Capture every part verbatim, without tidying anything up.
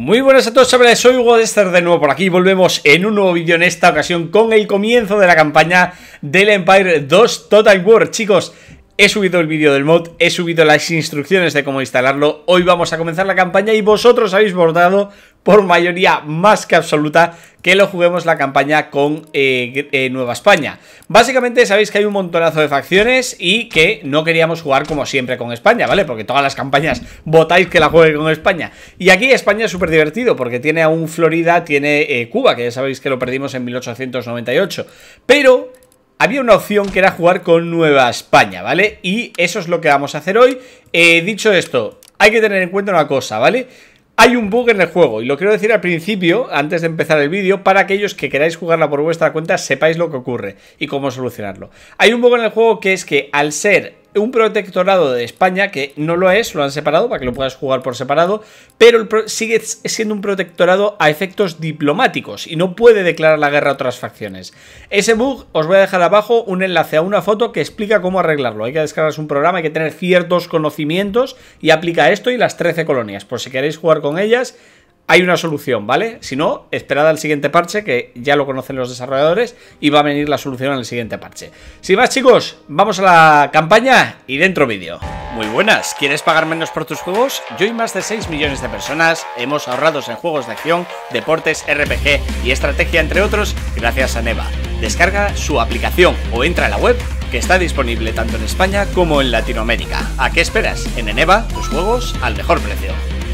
Muy buenas a todos, chavales, soy Hugo de estar de nuevo por aquí. Volvemos en un nuevo vídeo, en esta ocasión con el comienzo de la campaña del Empire dos Total War. Chicos, he subido el vídeo del mod, he subido las instrucciones de cómo instalarlo. Hoy vamos a comenzar la campaña y vosotros habéis votado por mayoría más que absoluta que lo juguemos la campaña con eh, eh, Nueva España. Básicamente sabéis que hay un montonazo de facciones y que no queríamos jugar como siempre con España, ¿vale? Porque todas las campañas votáis que la juegue con España. Y aquí España es súper divertido porque tiene aún Florida, tiene eh, Cuba, que ya sabéis que lo perdimos en mil ochocientos noventa y ocho. Pero había una opción que era jugar con Nueva España, ¿vale? Y eso es lo que vamos a hacer hoy. Eh, dicho esto, hay que tener en cuenta una cosa, ¿vale? Hay un bug en el juego y lo quiero decir al principio, antes de empezar el vídeo, para aquellos que queráis jugarla por vuestra cuenta, sepáis lo que ocurre y cómo solucionarlo. Hay un bug en el juego que es que al ser un protectorado de España, que no lo es, lo han separado para que lo puedas jugar por separado, pero el pro sigue siendo un protectorado a efectos diplomáticos y no puede declarar la guerra a otras facciones. Ese bug os voy a dejar abajo un enlace a una foto que explica cómo arreglarlo. Hay que descargarse un programa, hay que tener ciertos conocimientos y aplica esto y las trece colonias, por si queréis jugar con ellas. Hay una solución, ¿vale? Si no, esperad al siguiente parche, que ya lo conocen los desarrolladores, y va a venir la solución en el siguiente parche. Sin más, chicos, vamos a la campaña y dentro vídeo. Muy buenas, ¿quieres pagar menos por tus juegos? Yo y más de seis millones de personas hemos ahorrado en juegos de acción, deportes, R P G y estrategia, entre otros, gracias a Neva. Descarga su aplicación o entra a la web, que está disponible tanto en España como en Latinoamérica. ¿A qué esperas? En Eneva, tus juegos al mejor precio.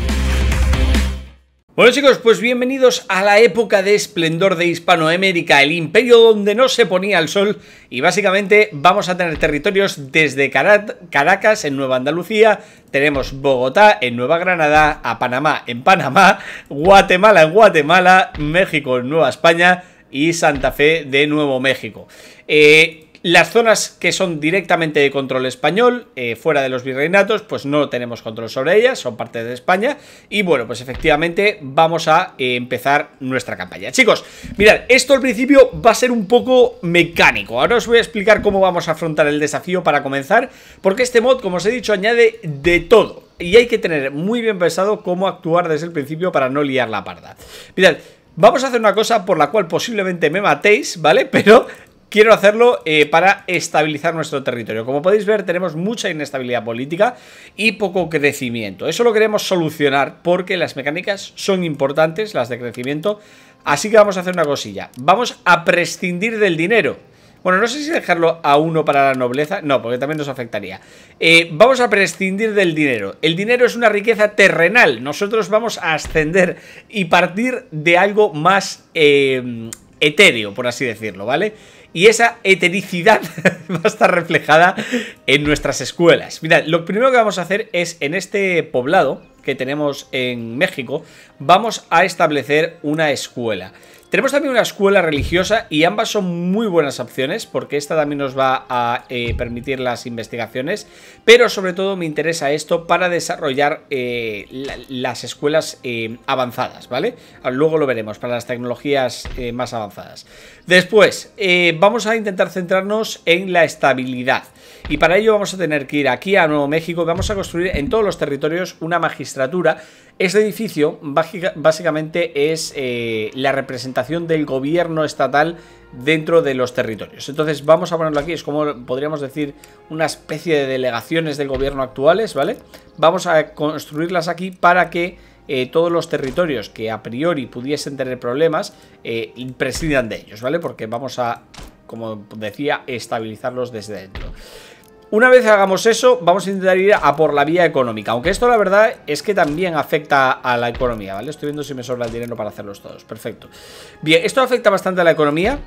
Bueno, chicos, pues bienvenidos a la época de esplendor de Hispanoamérica, el imperio donde no se ponía el sol, y básicamente vamos a tener territorios desde Caracas en Nueva Andalucía, tenemos Bogotá en Nueva Granada, a Panamá en Panamá, Guatemala en Guatemala, México en Nueva España y Santa Fe de Nuevo México. Eh... Las zonas que son directamente de control español, eh, fuera de los virreinatos, pues no tenemos control sobre ellas, son parte de España. Y bueno, pues efectivamente vamos a eh, empezar nuestra campaña. Chicos, mirad, esto al principio va a ser un poco mecánico. Ahora os voy a explicar cómo vamos a afrontar el desafío para comenzar, porque este mod, como os he dicho, añade de todo. Y hay que tener muy bien pensado cómo actuar desde el principio para no liar la parda. Mirad, vamos a hacer una cosa por la cual posiblemente me matéis, ¿vale? Pero quiero hacerlo eh, para estabilizar nuestro territorio. Como podéis ver, tenemos mucha inestabilidad política y poco crecimiento. Eso lo queremos solucionar porque las mecánicas son importantes, las de crecimiento. Así que vamos a hacer una cosilla. Vamos a prescindir del dinero. Bueno, no sé si dejarlo a uno para la nobleza. No, porque también nos afectaría. Eh, vamos a prescindir del dinero. El dinero es una riqueza terrenal. Nosotros vamos a ascender y partir de algo más eh, etéreo, por así decirlo, ¿vale? Y esa etericidad va a estar reflejada en nuestras escuelas. Mirad, lo primero que vamos a hacer es, en este poblado que tenemos en México, vamos a establecer una escuela. Tenemos también una escuela religiosa y ambas son muy buenas opciones porque esta también nos va a eh, permitir las investigaciones, pero sobre todo me interesa esto para desarrollar eh, la, las escuelas eh, avanzadas, ¿vale? Luego lo veremos, para las tecnologías eh, más avanzadas. Después, eh, vamos a intentar centrarnos en la estabilidad. Y para ello vamos a tener que ir aquí a Nuevo México. Vamos a construir en todos los territorios una magistratura. Este edificio básicamente es eh, la representación del gobierno estatal dentro de los territorios. Entonces vamos a ponerlo aquí, es como podríamos decir una especie de delegaciones del gobierno actuales, ¿vale? Vamos a construirlas aquí para que eh, todos los territorios que a priori pudiesen tener problemas eh, prescindan de ellos, ¿vale? Porque vamos a, como decía, estabilizarlos desde dentro. Una vez hagamos eso, vamos a intentar ir a por la vía económica. Aunque esto la verdad es que también afecta a la economía, ¿vale? Estoy viendo si me sobra el dinero para hacerlos todos. Perfecto. Bien, esto afecta bastante a la economía.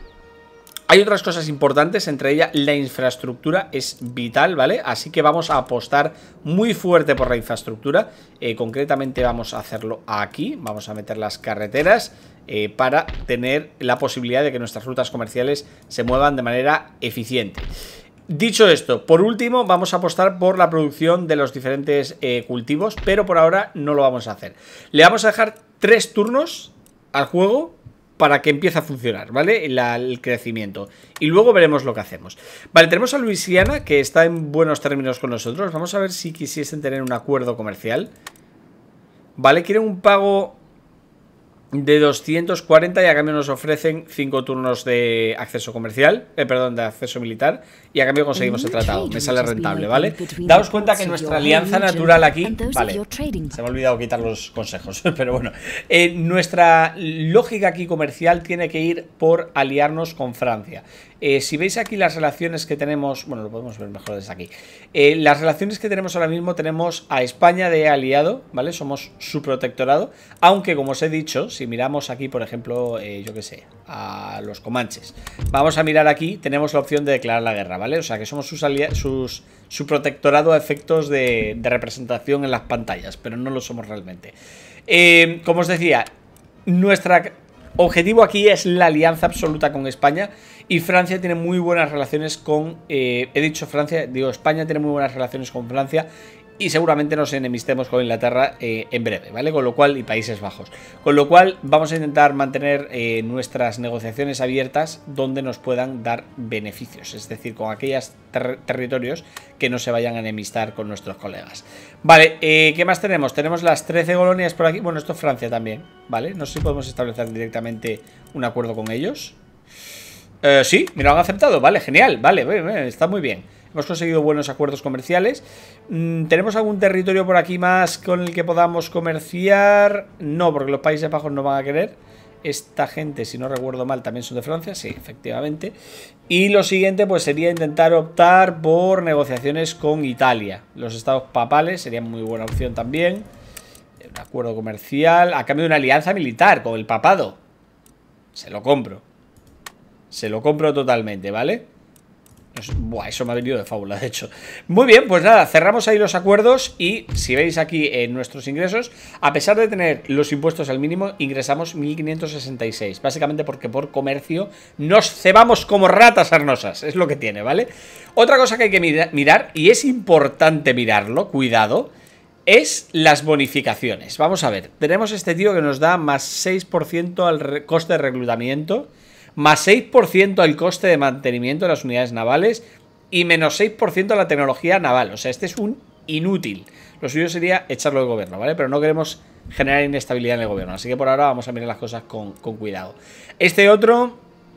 Hay otras cosas importantes, entre ellas la infraestructura es vital, ¿vale? Así que vamos a apostar muy fuerte por la infraestructura. Eh, concretamente vamos a hacerlo aquí. Vamos a meter las carreteras eh, para tener la posibilidad de que nuestras rutas comerciales se muevan de manera eficiente. Dicho esto, por último vamos a apostar por la producción de los diferentes eh, cultivos, pero por ahora no lo vamos a hacer. Le vamos a dejar tres turnos al juego para que empiece a funcionar, ¿vale? La, el crecimiento. Y luego veremos lo que hacemos. Vale, tenemos a Luisiana, que está en buenos términos con nosotros. Vamos a ver si quisiesen tener un acuerdo comercial. Vale, quieren un pago de doscientos cuarenta y a cambio nos ofrecen cinco turnos de acceso comercial, eh, perdón, de acceso militar, y a cambio conseguimos el tratado. Me sale rentable, ¿vale? Daos cuenta que nuestra alianza natural aquí, vale, se me ha olvidado quitar los consejos, pero bueno, eh, nuestra lógica aquí comercial tiene que ir por aliarnos con Francia. Eh, si veis aquí las relaciones que tenemos, bueno, lo podemos ver mejor desde aquí. Eh, las relaciones que tenemos ahora mismo, tenemos a España de aliado, ¿vale? Somos su protectorado, aunque como os he dicho, si miramos aquí, por ejemplo, eh, yo qué sé, a los comanches, vamos a mirar aquí, tenemos la opción de declarar la guerra, ¿vale? O sea que somos sus sus, su protectorado a efectos de, de representación en las pantallas, pero no lo somos realmente. Eh, como os decía, nuestro objetivo aquí es la alianza absoluta con España. Y Francia tiene muy buenas relaciones con... Eh, he dicho Francia, digo España tiene muy buenas relaciones con Francia. Y seguramente nos enemistemos con Inglaterra eh, en breve, ¿vale? Con lo cual, y Países Bajos. Con lo cual vamos a intentar mantener eh, nuestras negociaciones abiertas donde nos puedan dar beneficios. Es decir, con aquellos ter territorios que no se vayan a enemistar con nuestros colegas. Vale, eh, ¿qué más tenemos? Tenemos las trece colonias por aquí. Bueno, esto es Francia también, ¿vale? No sé si podemos establecer directamente un acuerdo con ellos. Eh, sí, me lo han aceptado, vale, genial, vale, vale, está muy bien. Hemos conseguido buenos acuerdos comerciales. mm, ¿Tenemos algún territorio por aquí más con el que podamos comerciar? No, porque los Países Bajos no van a querer. Esta gente, si no recuerdo mal, también son de Francia, sí, efectivamente. Y lo siguiente pues sería intentar optar por negociaciones con Italia. Los estados papales sería muy buena opción también. Un acuerdo comercial a cambio de una alianza militar con el papado. Se lo compro. Se lo compro totalmente, ¿vale? Buah, eso me ha venido de fábula, de hecho. Muy bien, pues nada, cerramos ahí los acuerdos. Y si veis aquí en nuestros ingresos, a pesar de tener los impuestos al mínimo, ingresamos mil quinientos sesenta y seis. Básicamente porque por comercio nos cebamos como ratas arnosas. Es lo que tiene, ¿vale? Otra cosa que hay que mira mirar, y es importante mirarlo, cuidado, es las bonificaciones. Vamos a ver, tenemos este tío que nos da más seis por ciento al coste de reclutamiento, más seis por ciento al coste de mantenimiento de las unidades navales y menos seis por ciento a la tecnología naval. O sea, este es un inútil. Lo suyo sería echarlo del gobierno, ¿vale? Pero no queremos generar inestabilidad en el gobierno. Así que por ahora vamos a mirar las cosas con, con cuidado. Este otro,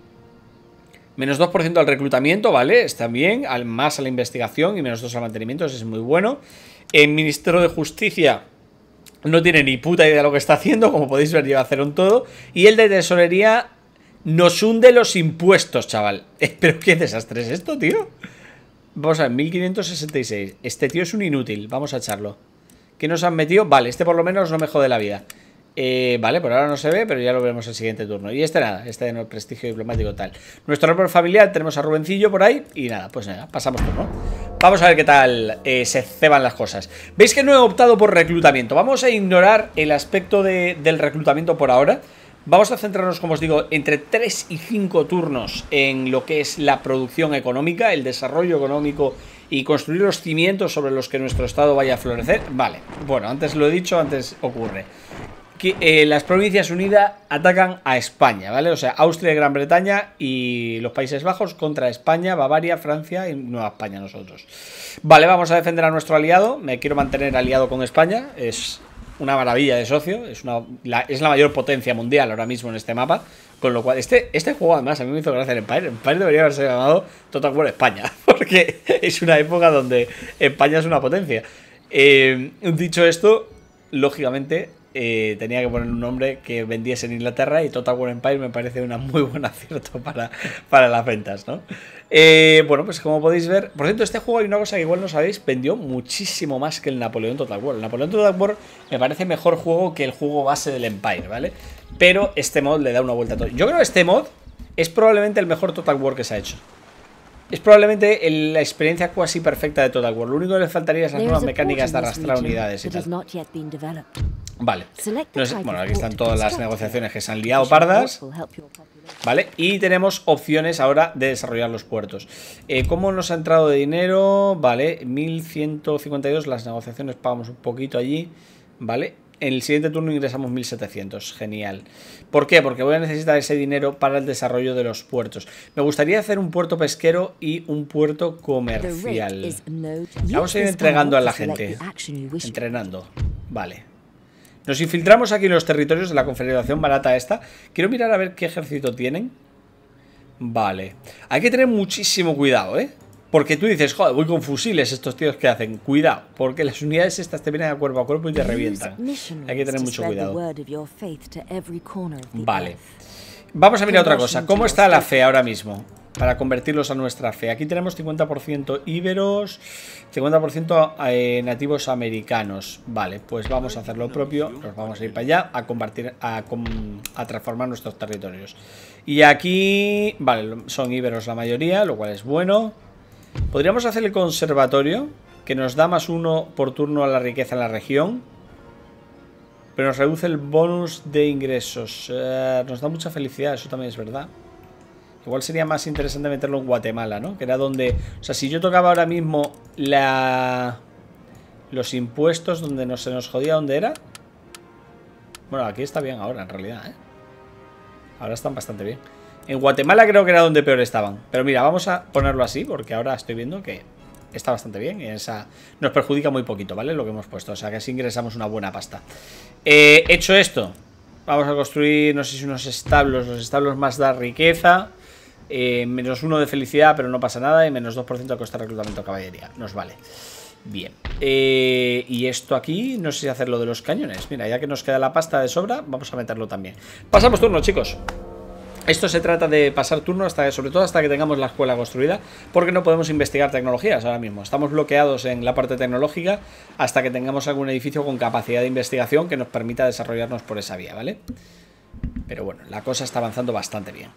menos dos por ciento al reclutamiento, ¿vale? Está bien, al, más a la investigación y menos dos al mantenimiento. Ese es muy bueno. El Ministerio de Justicia no tiene ni puta idea de lo que está haciendo. Como podéis ver, lleva a cero en todo. Y el de Tesorería nos hunde los impuestos, chaval. Pero qué desastre es esto, tío. Vamos a ver, mil quinientos sesenta y seis. Este tío es un inútil, vamos a echarlo. ¿Qué nos han metido? Vale, este por lo menos no me jode la vida. eh, Vale, por ahora no se ve, pero ya lo veremos el siguiente turno. Y este nada, este de no prestigio diplomático tal. Nuestro árbol familiar, tenemos a Rubencillo por ahí. Y nada, pues nada, pasamos turno. Vamos a ver qué tal eh, se ceban las cosas. Veis que no he optado por reclutamiento. Vamos a ignorar el aspecto de, del reclutamiento por ahora. Vamos a centrarnos, como os digo, entre tres y cinco turnos en lo que es la producción económica, el desarrollo económico y construir los cimientos sobre los que nuestro estado vaya a florecer. Vale, bueno, antes lo he dicho, antes ocurre que eh, las Provincias Unidas atacan a España, ¿vale? O sea, Austria y Gran Bretaña y los Países Bajos contra España, Bavaria, Francia y Nueva España nosotros. Vale, vamos a defender a nuestro aliado. Me quiero mantener aliado con España. Es una maravilla de socio, es, una, la, es la mayor potencia mundial ahora mismo en este mapa. Con lo cual, este, este juego además a mí me hizo gracia el Empire. Empire debería haberse llamado Total War España, porque es una época donde España es una potencia. eh, Dicho esto, lógicamente eh, tenía que poner un nombre que vendiese en Inglaterra, y Total War Empire me parece una muy buen acierto para, para las ventas, ¿no? Eh, bueno, pues como podéis ver, por cierto, este juego hay una cosa que igual no sabéis, vendió muchísimo más que el Napoleón Total War. El Napoleón Total War me parece mejor juego que el juego base del Empire, ¿vale? Pero este mod le da una vuelta a todo. Yo creo que este mod es probablemente el mejor Total War que se ha hecho. Es probablemente el, la experiencia cuasi perfecta de Total War. Lo único que le faltaría es las nuevas mecánicas de arrastrar unidades y tal. Vale. No sé, bueno, aquí están todas las negociaciones que se han liado pardas. Vale, y tenemos opciones ahora de desarrollar los puertos. eh, ¿Cómo nos ha entrado de dinero? Vale, mil ciento cincuenta y dos. Las negociaciones pagamos un poquito allí. Vale, en el siguiente turno ingresamos mil setecientos. Genial. ¿Por qué? Porque voy a necesitar ese dinero para el desarrollo de los puertos. Me gustaría hacer un puerto pesquero y un puerto comercial. Vamos a ir entregando a la gente. Entrenando. Vale. Nos infiltramos aquí en los territorios de la Confederación Barata esta. Quiero mirar a ver qué ejército tienen. Vale. Hay que tener muchísimo cuidado, ¿eh? Porque tú dices, joder, voy con fusiles estos tíos que hacen. Cuidado, porque las unidades estas te vienen a cuerpo a cuerpo y te revientan. Hay que tener mucho cuidado. Vale. Vamos a mirar otra cosa. ¿Cómo está la fe ahora mismo? Para convertirlos a nuestra fe. Aquí tenemos cincuenta por ciento íberos, cincuenta por ciento eh, nativos americanos. Vale, pues vamos a hacer lo propio. Nos vamos a ir para allá a convertir, a, a transformar nuestros territorios. Y aquí, vale, son íberos la mayoría, lo cual es bueno. Podríamos hacer el conservatorio, que nos da más uno por turno a la riqueza en la región, pero nos reduce el bonus de ingresos. Eh, nos da mucha felicidad, eso también es verdad. Igual sería más interesante meterlo en Guatemala, ¿no? Que era donde... O sea, si yo tocaba ahora mismo la... los impuestos donde no se nos jodía, ¿dónde era? Bueno, aquí está bien ahora, en realidad, ¿eh? Ahora están bastante bien. En Guatemala creo que era donde peor estaban. Pero mira, vamos a ponerlo así, porque ahora estoy viendo que está bastante bien. Y esa nos perjudica muy poquito, ¿vale? Lo que hemos puesto. O sea, que así ingresamos una buena pasta. Eh, hecho esto, vamos a construir, no sé si unos establos. Los establos más da riqueza. Eh, menos uno de felicidad, pero no pasa nada. Y menos dos por ciento de coste de reclutamiento de caballería. Nos vale. Bien. Eh, y esto aquí, no sé si hacer lo de los cañones. Mira, ya que nos queda la pasta de sobra, vamos a meterlo también. Pasamos turno, chicos. Esto se trata de pasar turno, hasta sobre todo hasta que tengamos la escuela construida, porque no podemos investigar tecnologías ahora mismo. Estamos bloqueados en la parte tecnológica hasta que tengamos algún edificio con capacidad de investigación que nos permita desarrollarnos por esa vía, ¿vale? Pero bueno, la cosa está avanzando bastante bien.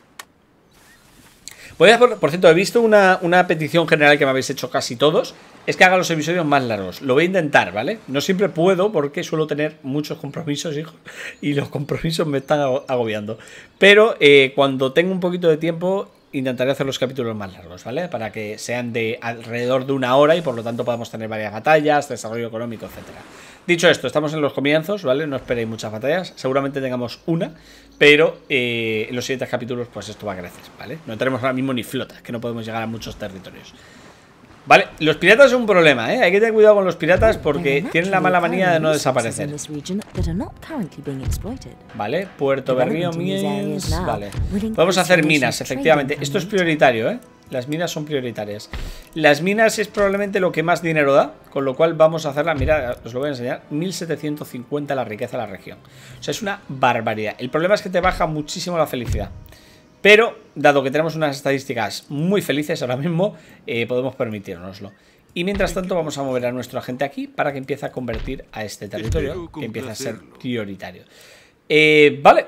Voy a, por, por cierto, he visto una, una petición general que me habéis hecho casi todos. Es que haga los episodios más largos. Lo voy a intentar, ¿vale? No siempre puedo porque suelo tener muchos compromisos, hijo. Y los compromisos me están agobiando. Pero eh, cuando tengo un poquito de tiempo, intentaré hacer los capítulos más largos, ¿vale? Para que sean de alrededor de una hora y por lo tanto podamos tener varias batallas, desarrollo económico, etcétera. Dicho esto, estamos en los comienzos, ¿vale? No esperéis muchas batallas. Seguramente tengamos una. Pero eh, en los siguientes capítulos pues esto va a crecer, ¿vale? No tenemos ahora mismo ni flotas, que no podemos llegar a muchos territorios. Vale, los piratas son un problema, ¿eh? Hay que tener cuidado con los piratas porque tienen la mala manía de no desaparecer. Vale, Puerto Berrío Mines. Vale, podemos hacer minas, efectivamente. Esto es prioritario, ¿eh? Las minas son prioritarias. Las minas es probablemente lo que más dinero da, con lo cual vamos a hacerla, mirad, os lo voy a enseñar, mil setecientos cincuenta la riqueza de la región. O sea, es una barbaridad. El problema es que te baja muchísimo la felicidad. Pero, dado que tenemos unas estadísticas muy felices ahora mismo, eh, podemos permitirnoslo. Y mientras tanto vamos a mover a nuestro agente aquí para que empiece a convertir a este territorio, que empiece a ser prioritario. Eh, vale.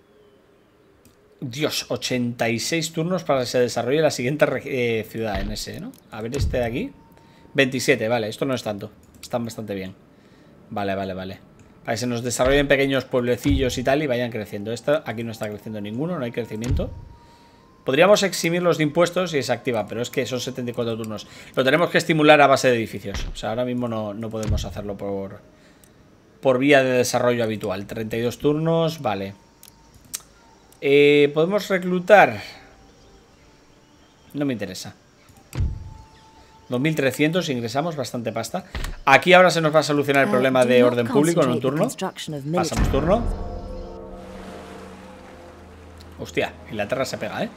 Dios, ochenta y seis turnos para que se desarrolle la siguiente eh, ciudad en ese, ¿no? A ver este de aquí. veintisiete, vale, esto no es tanto. Están bastante bien. Vale, vale, vale. Para que se nos desarrollen pequeños pueblecillos y tal y vayan creciendo. Esta aquí no está creciendo ninguno, no hay crecimiento. Podríamos eximirlos de impuestos y se activa, pero es que son setenta y cuatro turnos. Lo tenemos que estimular a base de edificios. O sea, ahora mismo no, no podemos hacerlo por, por vía de desarrollo habitual. treinta y dos turnos, vale. Eh, ¿Podemos reclutar? No me interesa. dos mil trescientos, ingresamos bastante pasta. Aquí ahora se nos va a solucionar el problema de orden público en un turno. Pasamos turno. Hostia, Inglaterra se pega, ¿eh?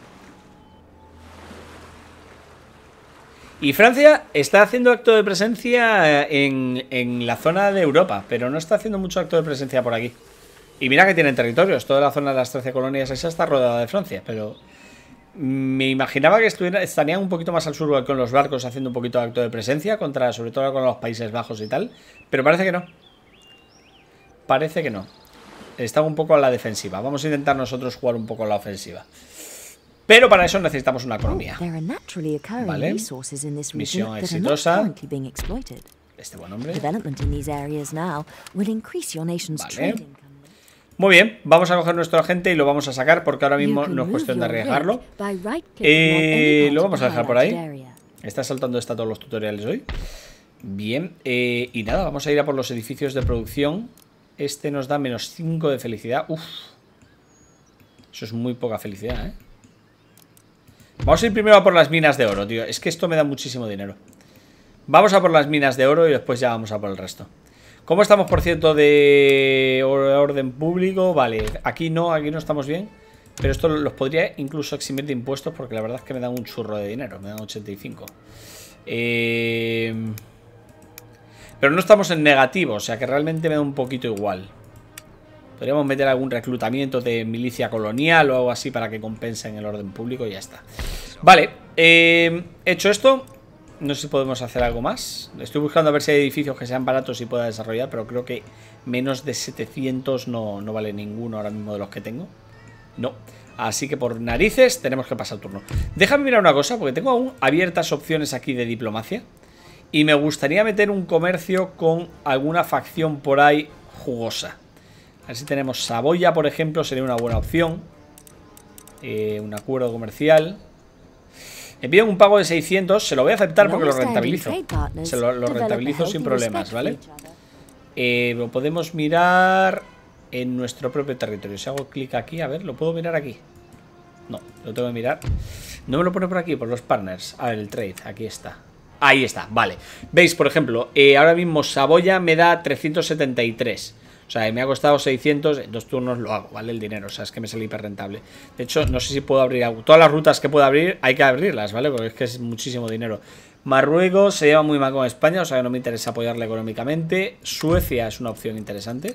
Y Francia está haciendo acto de presencia en, en la zona de Europa, pero no está haciendo mucho acto de presencia por aquí. Y mira que tienen territorios, toda la zona de las trece colonias esa está rodeada de Francia, pero me imaginaba que estuviera, estarían un poquito más al sur con los barcos haciendo un poquito de acto de presencia, contra, sobre todo con los Países Bajos y tal, pero parece que no. Parece que no. Están un poco a la defensiva. Vamos a intentar nosotros jugar un poco a la ofensiva. Pero para eso necesitamos una economía. Vale. Misión exitosa. Este buen hombre. Vale. Muy bien, vamos a coger nuestro agente y lo vamos a sacar porque ahora mismo no es cuestión de arriesgarlo. Eh, lo vamos a dejar por ahí. Está saltando esta todos los tutoriales hoy. Bien, eh, y nada, vamos a ir a por los edificios de producción. Este nos da menos cinco de felicidad. Uf. Eso es muy poca felicidad, ¿eh? Vamos a ir primero a por las minas de oro, tío. Es que esto me da muchísimo dinero. Vamos a por las minas de oro y después ya vamos a por el resto. ¿Cómo estamos, por cierto, de orden público? Vale, aquí no, aquí no estamos bien. Pero esto los podría incluso eximir de impuestos porque la verdad es que me dan un churro de dinero. Me dan ochenta y cinco. Eh... Pero no estamos en negativo, o sea que realmente me da un poquito igual. Podríamos meter algún reclutamiento de milicia colonial o algo así para que compensen el orden público y ya está. Vale, eh, hecho esto, no sé si podemos hacer algo más. Estoy buscando a ver si hay edificios que sean baratos y pueda desarrollar, pero creo que menos de setecientos no, no vale ninguno ahora mismo de los que tengo. No, así que por narices tenemos que pasar el turno. Déjame mirar una cosa, porque tengo aún abiertas opciones aquí de diplomacia. Y me gustaría meter un comercio con alguna facción por ahí jugosa. A ver si tenemos Saboya, por ejemplo, sería una buena opción. Eh, un acuerdo comercial. Me piden un pago de seiscientos, se lo voy a aceptar porque lo rentabilizo. Se lo, lo rentabilizo sin problemas, ¿vale? Eh, lo podemos mirar en nuestro propio territorio. Si hago clic aquí, a ver, ¿lo puedo mirar aquí? No, lo tengo que mirar. No me lo pone por aquí, por los partners. A ver, el trade, aquí está. Ahí está, vale. Veis, por ejemplo, eh, ahora mismo Saboya me da trescientos setenta y tres. O sea, me ha costado seiscientos, en dos turnos lo hago, ¿vale? El dinero, o sea, es que me sale hiper rentable. De hecho, no sé si puedo abrir todas las rutas que puedo abrir, hay que abrirlas, ¿vale? Porque es que es muchísimo dinero. Marruecos se lleva muy mal con España, o sea que no me interesa apoyarle económicamente. Suecia es una opción interesante.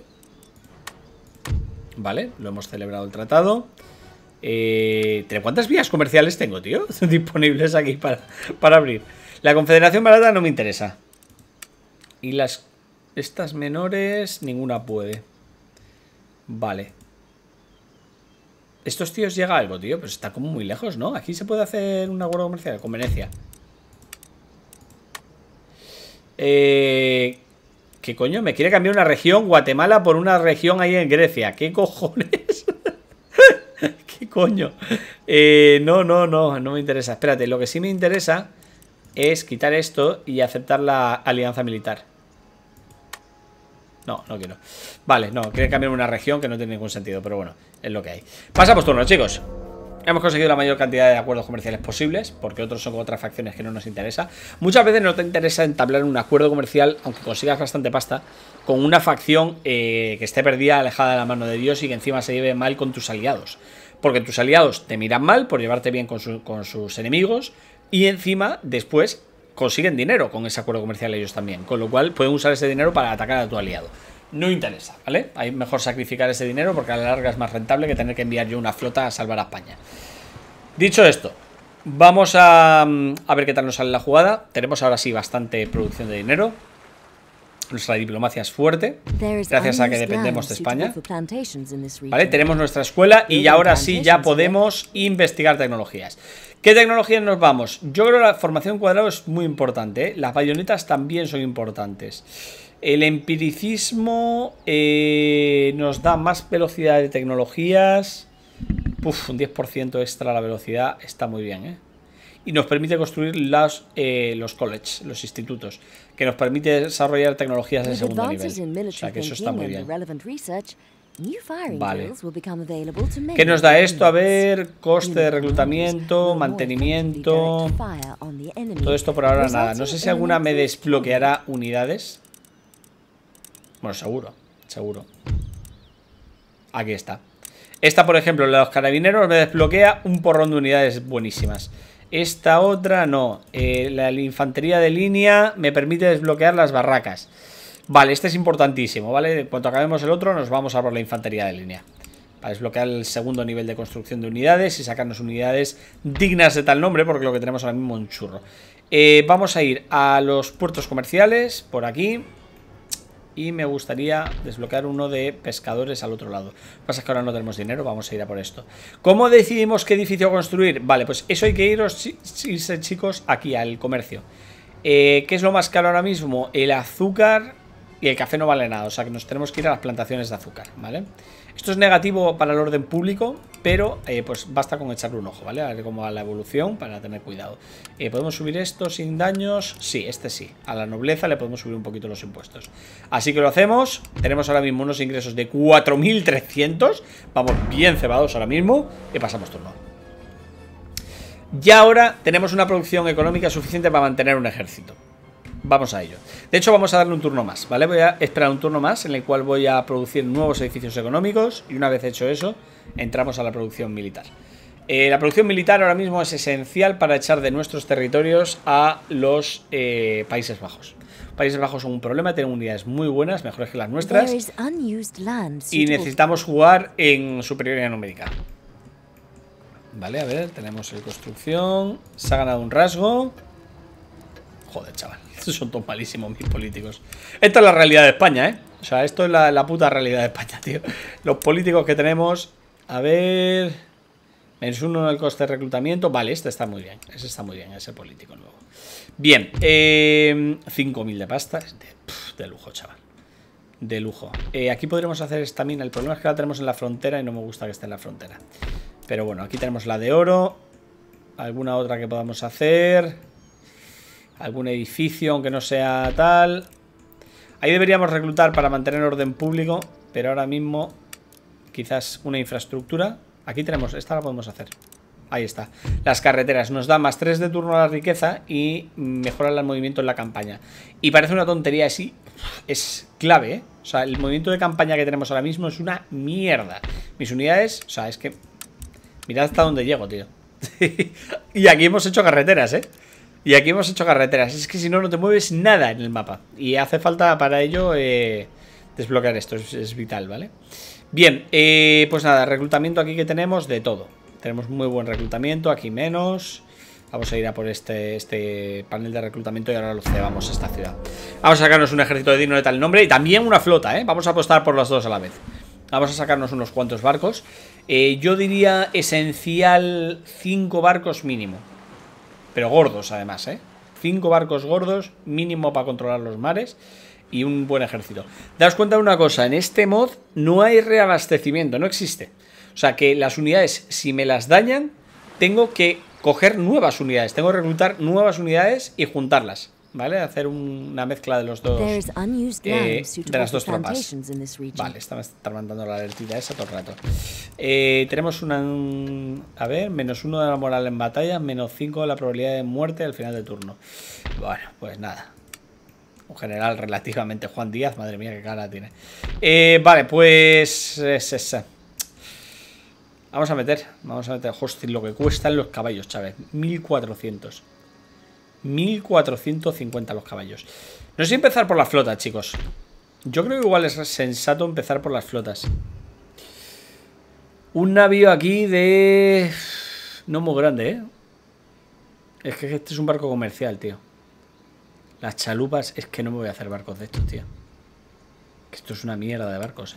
Vale, lo hemos celebrado el tratado. Eh, ¿Cuántas vías comerciales tengo, tío? Disponibles aquí para, para abrir. La Confederación Barata no me interesa. Y las... Estas menores, ninguna puede. Vale. Estos tíos llega algo, tío. Pero está como muy lejos, ¿no? Aquí se puede hacer un acuerdo comercial con Venecia. Eh... ¿Qué coño? Me quiere cambiar una región, Guatemala, por una región ahí en Grecia. ¿Qué cojones? ¿Qué coño? Eh, no, no, no, no me interesa. Espérate, lo que sí me interesa es quitar esto y aceptar la alianza militar. No, no quiero. Vale, no, quiere cambiar una región que no tiene ningún sentido, pero bueno, es lo que hay. Pasamos turno, chicos. Hemos conseguido la mayor cantidad de acuerdos comerciales posibles, porque otros son con otras facciones que no nos interesa. Muchas veces no te interesa entablar un acuerdo comercial, aunque consigas bastante pasta, con una facción eh, que esté perdida, alejada de la mano de Dios y que encima se lleve mal con tus aliados. Porque tus aliados te miran mal por llevarte bien con, su, con sus enemigos y encima, después, consiguen dinero con ese acuerdo comercial ellos también. Con lo cual pueden usar ese dinero para atacar a tu aliado. No interesa, ¿vale? Hay mejor sacrificar ese dinero porque a la larga es más rentable que tener que enviar yo una flota a salvar a España. Dicho esto, vamos a, a ver qué tal nos sale la jugada. Tenemos ahora sí bastante producción de dinero. Nuestra diplomacia es fuerte, gracias a que dependemos de España. Vale, tenemos nuestra escuela y ahora sí ya podemos investigar tecnologías. ¿Qué tecnologías nos vamos? Yo creo que la formación cuadrado es muy importante, ¿eh? Las bayonetas también son importantes. El empiricismo eh, nos da más velocidad de tecnologías. Uf, un diez por ciento extra a la velocidad está muy bien, ¿eh? Y nos permite construir las, eh, los colleges, los institutos, que nos permite desarrollar tecnologías de segundo nivel. O sea que eso está muy bien. Vale. ¿Qué nos da esto? A ver, coste de reclutamiento, mantenimiento. Todo esto por ahora nada. No sé si alguna me desbloqueará unidades. Bueno, seguro, seguro. Aquí está. Esta, por ejemplo, la de los carabineros me desbloquea un porrón de unidades buenísimas. Esta otra no. Eh, la, la infantería de línea me permite desbloquear las barracas. Vale, este es importantísimo, ¿vale? En cuanto acabemos el otro, nos vamos a por la infantería de línea. Para desbloquear el segundo nivel de construcción de unidades y sacarnos unidades dignas de tal nombre, porque lo que tenemos ahora mismo es un churro. Eh, vamos a ir a los puertos comerciales, por aquí. Y me gustaría desbloquear uno de pescadores al otro lado. Lo que pasa es que ahora no tenemos dinero, vamos a ir a por esto. ¿Cómo decidimos qué edificio construir? Vale, pues eso hay que iros, irse, chicos, aquí al comercio. Eh, ¿Qué es lo más caro ahora mismo? El azúcar y el café no vale nada, o sea que nos tenemos que ir a las plantaciones de azúcar, ¿vale? Esto es negativo para el orden público, pero eh, pues basta con echarle un ojo, ¿vale? A ver cómo va la evolución para tener cuidado. Eh, ¿Podemos subir esto sin daños? Sí, este sí. A la nobleza le podemos subir un poquito los impuestos. Así que lo hacemos. Tenemos ahora mismo unos ingresos de cuatro mil trescientos. Vamos bien cebados ahora mismo. Y pasamos turno. Y ahora tenemos una producción económica suficiente para mantener un ejército. Vamos a ello. De hecho, vamos a darle un turno más, ¿vale? Voy a esperar un turno más en el cual voy a producir nuevos edificios económicos y una vez hecho eso, entramos a la producción militar. Eh, la producción militar ahora mismo es esencial para echar de nuestros territorios a los eh, Países Bajos. Países Bajos son un problema, tienen unidades muy buenas, mejores que las nuestras, y necesitamos jugar en superioridad numérica. Vale, a ver, tenemos el construcción, se ha ganado un rasgo. Joder, chaval, estos son todos malísimos mis políticos. Esta es la realidad de España, ¿eh? O sea, esto es la, la puta realidad de España, tío. Los políticos que tenemos, a ver... Menos uno en el coste de reclutamiento. Vale, este está muy bien. Ese está muy bien, ese político nuevo. Bien, eh, cinco mil de pasta. De, pff, de lujo, chaval. De lujo. Eh, aquí podremos hacer estamina. El problema es que la tenemos en la frontera y no me gusta que esté en la frontera. Pero bueno, aquí tenemos la de oro. Alguna otra que podamos hacer. Algún edificio, aunque no sea tal. Ahí deberíamos reclutar para mantener orden público. Pero ahora mismo, quizás una infraestructura. Aquí tenemos, esta la podemos hacer. Ahí está. Las carreteras nos da más tres de turno a la riqueza y mejoran el movimiento en la campaña. Y parece una tontería así. Es clave, ¿eh? O sea, el movimiento de campaña que tenemos ahora mismo es una mierda. Mis unidades, o sea, es que... Mirad hasta dónde llego, tío. Y aquí hemos hecho carreteras, ¿eh? Y aquí hemos hecho carreteras. Es que si no, no te mueves nada en el mapa. Y hace falta para ello eh, desbloquear esto. Es, es vital, ¿vale? Bien, eh, pues nada, reclutamiento aquí que tenemos de todo. Tenemos muy buen reclutamiento, aquí menos. Vamos a ir a por este, este panel de reclutamiento y ahora lo cebamos a esta ciudad. Vamos a sacarnos un ejército de digno de tal nombre y también una flota, ¿eh? Vamos a apostar por las dos a la vez. Vamos a sacarnos unos cuantos barcos. Eh, yo diría esencial cinco barcos mínimo. Pero gordos además, ¿eh? Cinco barcos gordos mínimo para controlar los mares. Y un buen ejército. Daos cuenta de una cosa, en este mod no hay reabastecimiento, no existe. O sea que las unidades, si me las dañan, tengo que coger nuevas unidades, tengo que reclutar nuevas unidades y juntarlas, ¿vale? Hacer un, una mezcla de los dos, eh, de las dos tropas. Vale, está, está mandando la alertita esa todo el rato. Eh, tenemos una, a ver, menos uno de la moral en batalla, menos cinco de la probabilidad de muerte al final del turno. Bueno, pues nada. Un general relativamente Juan Díaz, madre mía, qué cara tiene. Eh, vale, pues es esa. Vamos a meter, vamos a meter, hostia, lo que cuestan los caballos, Chávez. mil cuatrocientos. mil cuatrocientos cincuenta los caballos. No sé si empezar por la flota, chicos. Yo creo que igual es sensato empezar por las flotas. Un navío aquí de... No muy grande, ¿eh? Es que este es un barco comercial, tío. Las chalupas, es que no me voy a hacer barcos de estos, tío. Que esto es una mierda de barcos, ¿eh?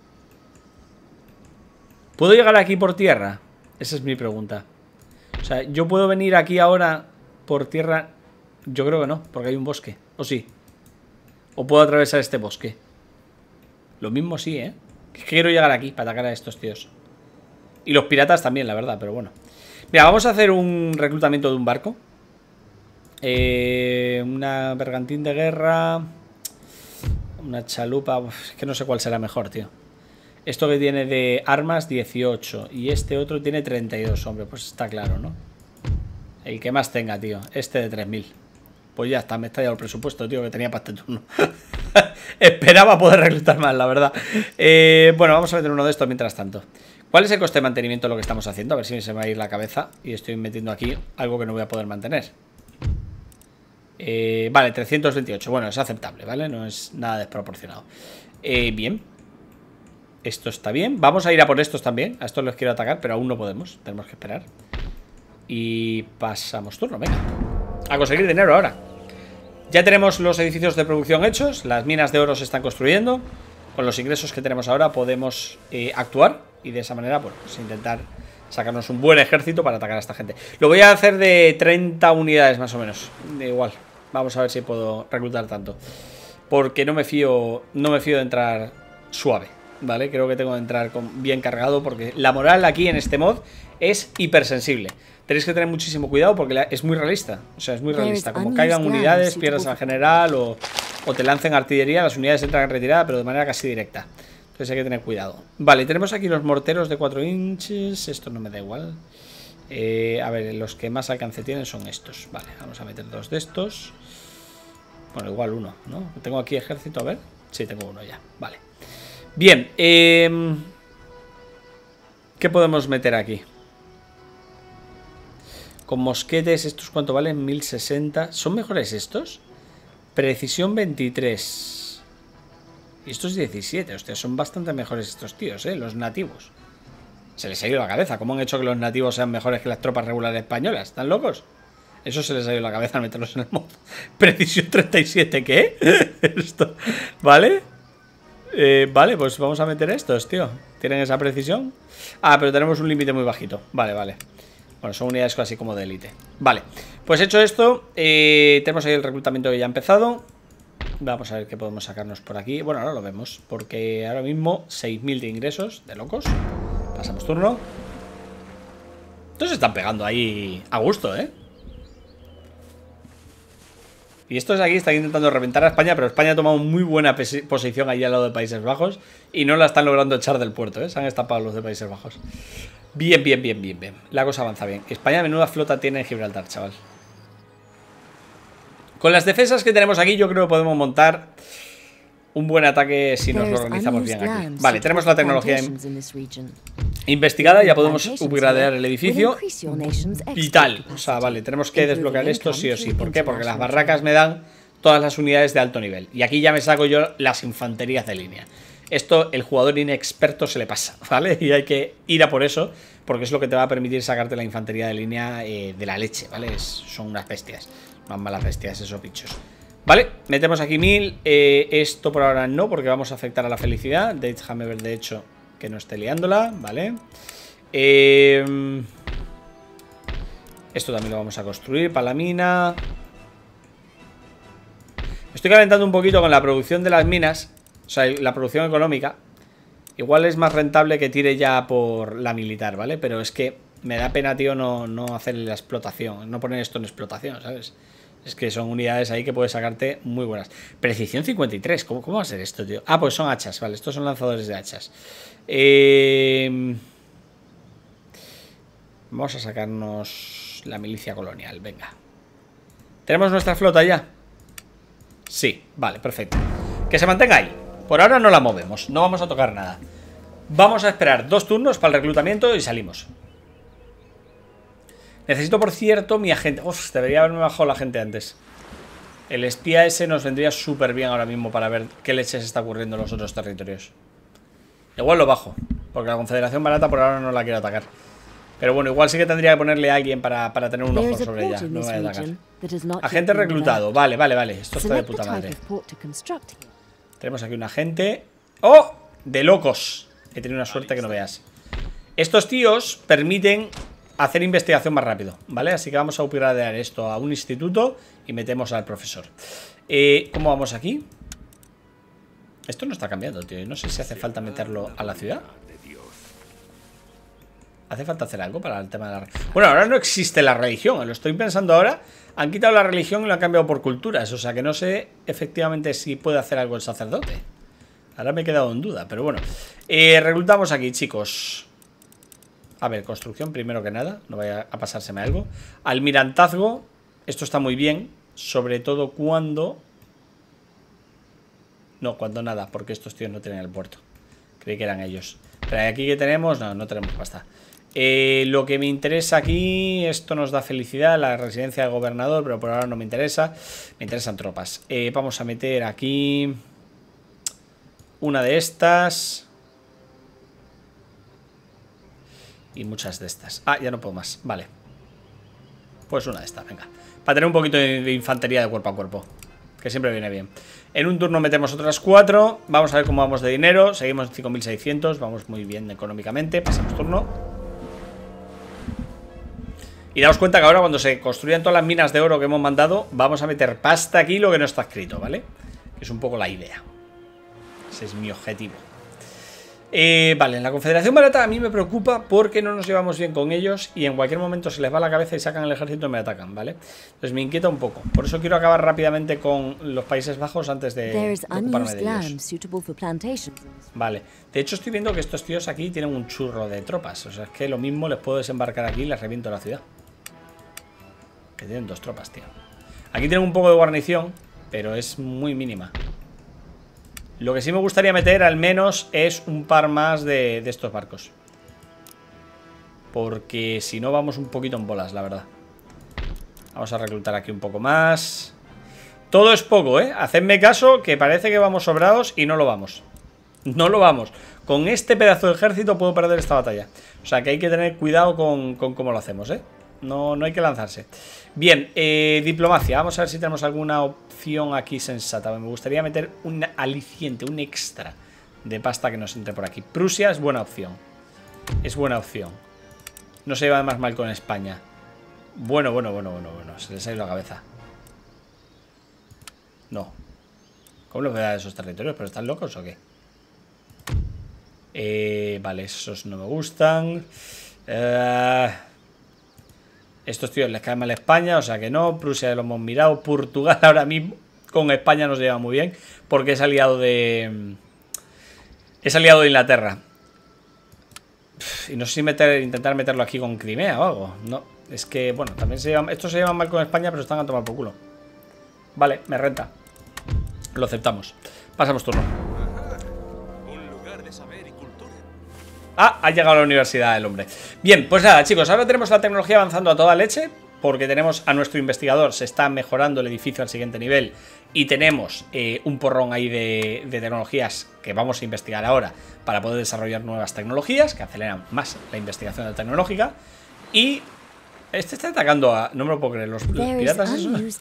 ¿Puedo llegar aquí por tierra? Esa es mi pregunta. O sea, ¿yo puedo venir aquí ahora por tierra? Yo creo que no, porque hay un bosque. ¿O sí? ¿O puedo atravesar este bosque? Lo mismo sí, ¿eh? Es que quiero llegar aquí para atacar a estos tíos. Y los piratas también, la verdad, pero bueno. Mira, vamos a hacer un reclutamiento de un barco. Eh, una bergantín de guerra. Una chalupa. Uf, es que no sé cuál será mejor, tío. Esto que tiene de armas dieciocho. Y este otro tiene treinta y dos, hombre. Pues está claro, ¿no? El que más tenga, tío. Este de tres mil. Pues ya está, me está ya el presupuesto, tío, que tenía para este turno. Esperaba poder reclutar más, la verdad. eh, Bueno, vamos a meter uno de estos mientras tanto. ¿Cuál es el coste de mantenimiento de lo que estamos haciendo? A ver si se me va a ir la cabeza. Y estoy metiendo aquí algo que no voy a poder mantener. Eh, vale, trescientos veintiocho. Bueno, es aceptable, ¿vale? No es nada desproporcionado. eh, Bien. Esto está bien. Vamos a ir a por estos también. A estos los quiero atacar, pero aún no podemos. Tenemos que esperar. Y pasamos turno, venga. A conseguir dinero ahora. Ya tenemos los edificios de producción hechos. Las minas de oro se están construyendo. Con los ingresos que tenemos ahora podemos eh, actuar. Y de esa manera, bueno, pues intentar sacarnos un buen ejército para atacar a esta gente. Lo voy a hacer de treinta unidades más o menos. De igual. Vamos a ver si puedo reclutar tanto. Porque no me fío. No me fío de entrar suave, ¿vale? Creo que tengo que entrar con, bien cargado. Porque la moral aquí en este mod es hipersensible. Tenéis que tener muchísimo cuidado porque es muy realista. O sea, es muy realista. Como caigan unidades, pierdas al general o, o te lancen artillería, las unidades entran en retirada, pero de manera casi directa. Entonces hay que tener cuidado. Vale, tenemos aquí los morteros de cuatro inches. Esto no me da igual. Eh, a ver, los que más alcance tienen son estos. Vale, vamos a meter dos de estos. Bueno, igual uno, ¿no? Tengo aquí ejército, a ver. Sí, tengo uno ya, vale. Bien, eh... ¿qué podemos meter aquí? Con mosquetes, ¿estos cuánto valen? mil sesenta. ¿Son mejores estos? Precisión veintitrés. Y estos diecisiete. Hostia, son bastante mejores estos tíos, ¿eh? Los nativos. Se les ha ido la cabeza. ¿Cómo han hecho que los nativos sean mejores que las tropas regulares españolas? ¿Están locos? Eso se les ha ido la cabeza al meterlos en el mod. Precisión treinta y siete. ¿Qué? Esto. ¿Vale? Eh, vale, pues vamos a meter estos, tío. ¿Tienen esa precisión? Ah, pero tenemos un límite muy bajito. Vale, vale. Bueno, son unidades así como de élite. Vale, pues hecho esto, eh, tenemos ahí el reclutamiento que ya ha empezado. Vamos a ver qué podemos sacarnos por aquí. Bueno, ahora lo vemos, porque ahora mismo seis mil de ingresos, de locos. Pasamos turno. Estos se están pegando ahí a gusto, ¿eh? Y estos aquí están intentando reventar a España, pero España ha tomado muy buena posición ahí al lado de Países Bajos y no la están logrando echar del puerto, ¿eh? Se han estampado los de Países Bajos. Bien, bien, bien, bien, bien. La cosa avanza bien. España menuda flota tiene en Gibraltar, chaval. Con las defensas que tenemos aquí yo creo que podemos montar un buen ataque si nos lo organizamos bien aquí. Vale, tenemos la tecnología investigada, ya podemos upgradear el edificio. Vital. O sea, vale, tenemos que desbloquear esto sí o sí. ¿Por qué? Porque las barracas me dan todas las unidades de alto nivel. Y aquí ya me saco yo las infanterías de línea. Esto el jugador inexperto se le pasa, ¿vale? Y hay que ir a por eso, porque es lo que te va a permitir sacarte la infantería de línea eh, de la leche, ¿vale? Es, son unas bestias, unas malas bestias esos bichos. Vale, metemos aquí mil. eh, Esto por ahora no, porque vamos a afectar a la felicidad. Déjame ver, de hecho, que no esté liándola, ¿vale? Eh, esto también lo vamos a construir para la mina. Me estoy calentando un poquito con la producción de las minas. O sea, la producción económica. Igual es más rentable que tire ya por la militar, ¿vale? Pero es que me da pena, tío, no, no hacer la explotación. No poner esto en explotación, ¿sabes? Es que son unidades ahí que puedes sacarte muy buenas. Precisión cincuenta y tres. ¿Cómo, cómo va a ser esto, tío? Ah, pues son hachas, vale. Estos son lanzadores de hachas. Eh... Vamos a sacarnos la milicia colonial, venga. ¿Tenemos nuestra flota ya? Sí, vale, perfecto. Que se mantenga ahí. Por ahora no la movemos, no vamos a tocar nada. Vamos a esperar dos turnos para el reclutamiento y salimos. Necesito, por cierto, mi agente. Uf, debería haberme bajado la gente antes. El espía ese nos vendría súper bien ahora mismo para ver qué leches está ocurriendo en los otros territorios. Igual lo bajo, porque la Confederación Barata por ahora no la quiero atacar. Pero bueno, igual sí que tendría que ponerle a alguien para, para tener un ojo sobre ella. No me voy a atacar. Agente reclutado. Vale, vale, vale. Esto está de puta madre. Tenemos aquí un agente. ¡Oh! De locos. He tenido una suerte que no veas. Estos tíos permiten hacer investigación más rápido, ¿vale? Así que vamos a upgradear esto a un instituto y metemos al profesor. Eh, ¿Cómo vamos aquí? Esto no está cambiando, tío. No sé si hace falta meterlo a la ciudad. ¿Hace falta hacer algo para el tema de la... Bueno, ahora no existe la religión. Lo estoy pensando ahora. Han quitado la religión y lo han cambiado por culturas. O sea que no sé efectivamente si puede hacer algo el sacerdote. Ahora me he quedado en duda, pero bueno. Eh, reclutamos aquí, chicos. A ver, construcción primero que nada. No vaya a pasárseme algo. Almirantazgo. Esto está muy bien. Sobre todo cuando... No, cuando nada, porque estos tíos no tienen el puerto. Creí que eran ellos. Pero aquí que tenemos... No, no tenemos pasta. Eh, lo que me interesa aquí, esto nos da felicidad, la residencia del gobernador, pero por ahora no me interesa. Me interesan tropas. Eh, vamos a meter aquí una de estas y muchas de estas. Ah, ya no puedo más, vale. Pues una de estas, venga. Para tener un poquito de, de infantería de cuerpo a cuerpo, que siempre viene bien. En un turno metemos otras cuatro. Vamos a ver cómo vamos de dinero. Seguimos en cinco mil seiscientos, vamos muy bien económicamente. Pasamos turno. Y daos cuenta que ahora cuando se construyan todas las minas de oro que hemos mandado, vamos a meter pasta aquí lo que no está escrito, ¿vale? Que es un poco la idea. Ese es mi objetivo. Eh, vale, en la Confederación Barata a mí me preocupa porque no nos llevamos bien con ellos y en cualquier momento se les va la cabeza y sacan el ejército y me atacan, ¿vale? Entonces me inquieta un poco. Por eso quiero acabar rápidamente con los Países Bajos antes de, de ocuparme de ellos. Vale, de hecho estoy viendo que estos tíos aquí tienen un churro de tropas. O sea, es que lo mismo les puedo desembarcar aquí y les reviento la ciudad. Que tienen dos tropas, tío. Aquí tienen un poco de guarnición, pero es muy mínima. Lo que sí me gustaría meter al menos es un par más de, de estos barcos. Porque si no vamos un poquito en bolas, la verdad. Vamos a reclutar aquí un poco más. Todo es poco, ¿eh? Hacedme caso que parece que vamos sobrados y no lo vamos. No lo vamos. Con este pedazo de ejército puedo perder esta batalla. O sea que hay que tener cuidado con, con cómo lo hacemos, ¿eh? No, no hay que lanzarse. Bien, eh, diplomacia. Vamos a ver si tenemos alguna opción aquí sensata. Me gustaría meter un aliciente, un extra de pasta que nos entre por aquí. Prusia es buena opción. Es buena opción. No se lleva además mal con España. Bueno, bueno, bueno, bueno, bueno. Se les ha ido la cabeza. No. ¿Cómo les voy a dar esos territorios? ¿Pero están locos o qué? Eh, vale, esos no me gustan. Eh... Estos tíos les cae mal España, o sea que no. Prusia ya lo hemos mirado. Portugal ahora mismo con España no se lleva muy bien porque es aliado de... Es aliado de Inglaterra. Y no sé si meter, intentar meterlo aquí con Crimea o algo. No, es que, bueno, también se llevan... Estos se llevan mal con España, pero están a tomar por culo. Vale, me renta. Lo aceptamos. Pasamos turno. Ah, ha llegado a la universidad el hombre. Bien, pues nada, chicos, ahora tenemos la tecnología avanzando a toda leche, porque tenemos a nuestro investigador, se está mejorando el edificio al siguiente nivel, y tenemos eh, un porrón ahí de, de tecnologías que vamos a investigar ahora para poder desarrollar nuevas tecnologías que aceleran más la investigación tecnológica. Y este está atacando a... No me lo puedo creer, los, los piratas esos.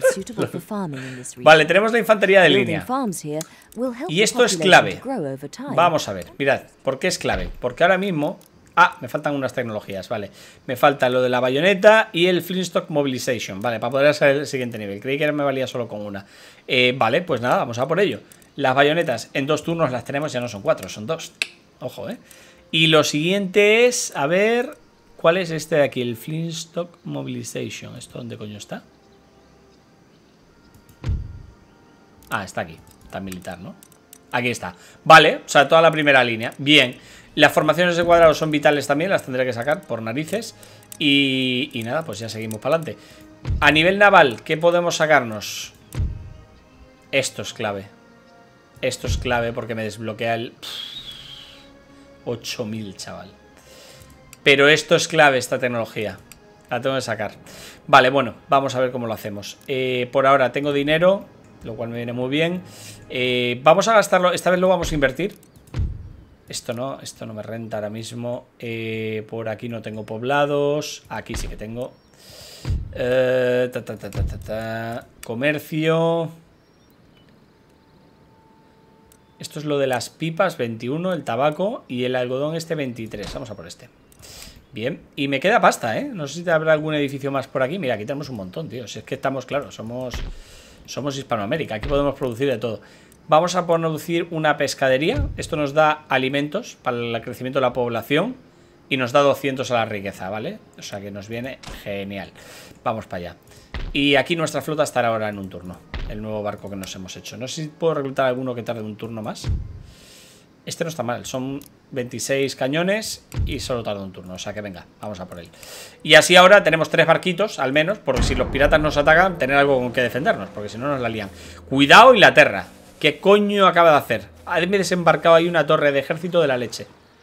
Vale, tenemos la infantería de línea. Y esto es clave. Vamos a ver, mirad, ¿por qué es clave? Porque ahora mismo... Ah, me faltan unas tecnologías, vale. Me falta lo de la bayoneta y el Flintstock Mobilization, vale, para poder hacer el siguiente nivel. Creí que me valía solo con una. Eh, vale, pues nada, vamos a por ello. Las bayonetas en dos turnos las tenemos, ya no son cuatro, son dos. Ojo, eh. Y lo siguiente es, a ver... ¿Cuál es este de aquí? El Flintstock Mobilization. ¿Esto dónde coño está? Ah, está aquí. Está militar, ¿no? Aquí está. Vale, o sea, toda la primera línea. Bien. Las formaciones de cuadrado son vitales también. Las tendré que sacar por narices. Y, y nada, pues ya seguimos para adelante. A nivel naval, ¿qué podemos sacarnos? Esto es clave. Esto es clave porque me desbloquea el... ocho mil, chaval. Pero esto es clave, esta tecnología. La tengo que sacar. Vale, bueno, vamos a ver cómo lo hacemos. Eh, por ahora tengo dinero, lo cual me viene muy bien. Eh, vamos a gastarlo, esta vez lo vamos a invertir. Esto no, esto no me renta ahora mismo. Eh, por aquí no tengo poblados. Aquí sí que tengo. Eh, ta, ta, ta, ta, ta, ta. Comercio. Esto es lo de las pipas, veintiuno, el tabaco y el algodón este veintitrés. Vamos a por este. Bien, y me queda pasta, ¿eh? No sé si habrá algún edificio más por aquí. Mira, aquí tenemos un montón, tío. Si es que estamos, claro, somos somos Hispanoamérica. Aquí podemos producir de todo. Vamos a producir una pescadería. Esto nos da alimentos para el crecimiento de la población y nos da doscientos a la riqueza, ¿vale? O sea que nos viene genial. Vamos para allá. Y aquí nuestra flota estará ahora en un turno. El nuevo barco que nos hemos hecho. No sé si puedo reclutar alguno que tarde un turno más. Este no está mal, son veintiséis cañones y solo tarda un turno, o sea que venga, vamos a por él. Y así ahora tenemos tres barquitos, al menos, porque si los piratas nos atacan, tener algo con que defendernos, porque si no nos la lían. Cuidado Inglaterra, ¿qué coño acaba de hacer? Ha desembarcado ahí una torre de ejército de la leche.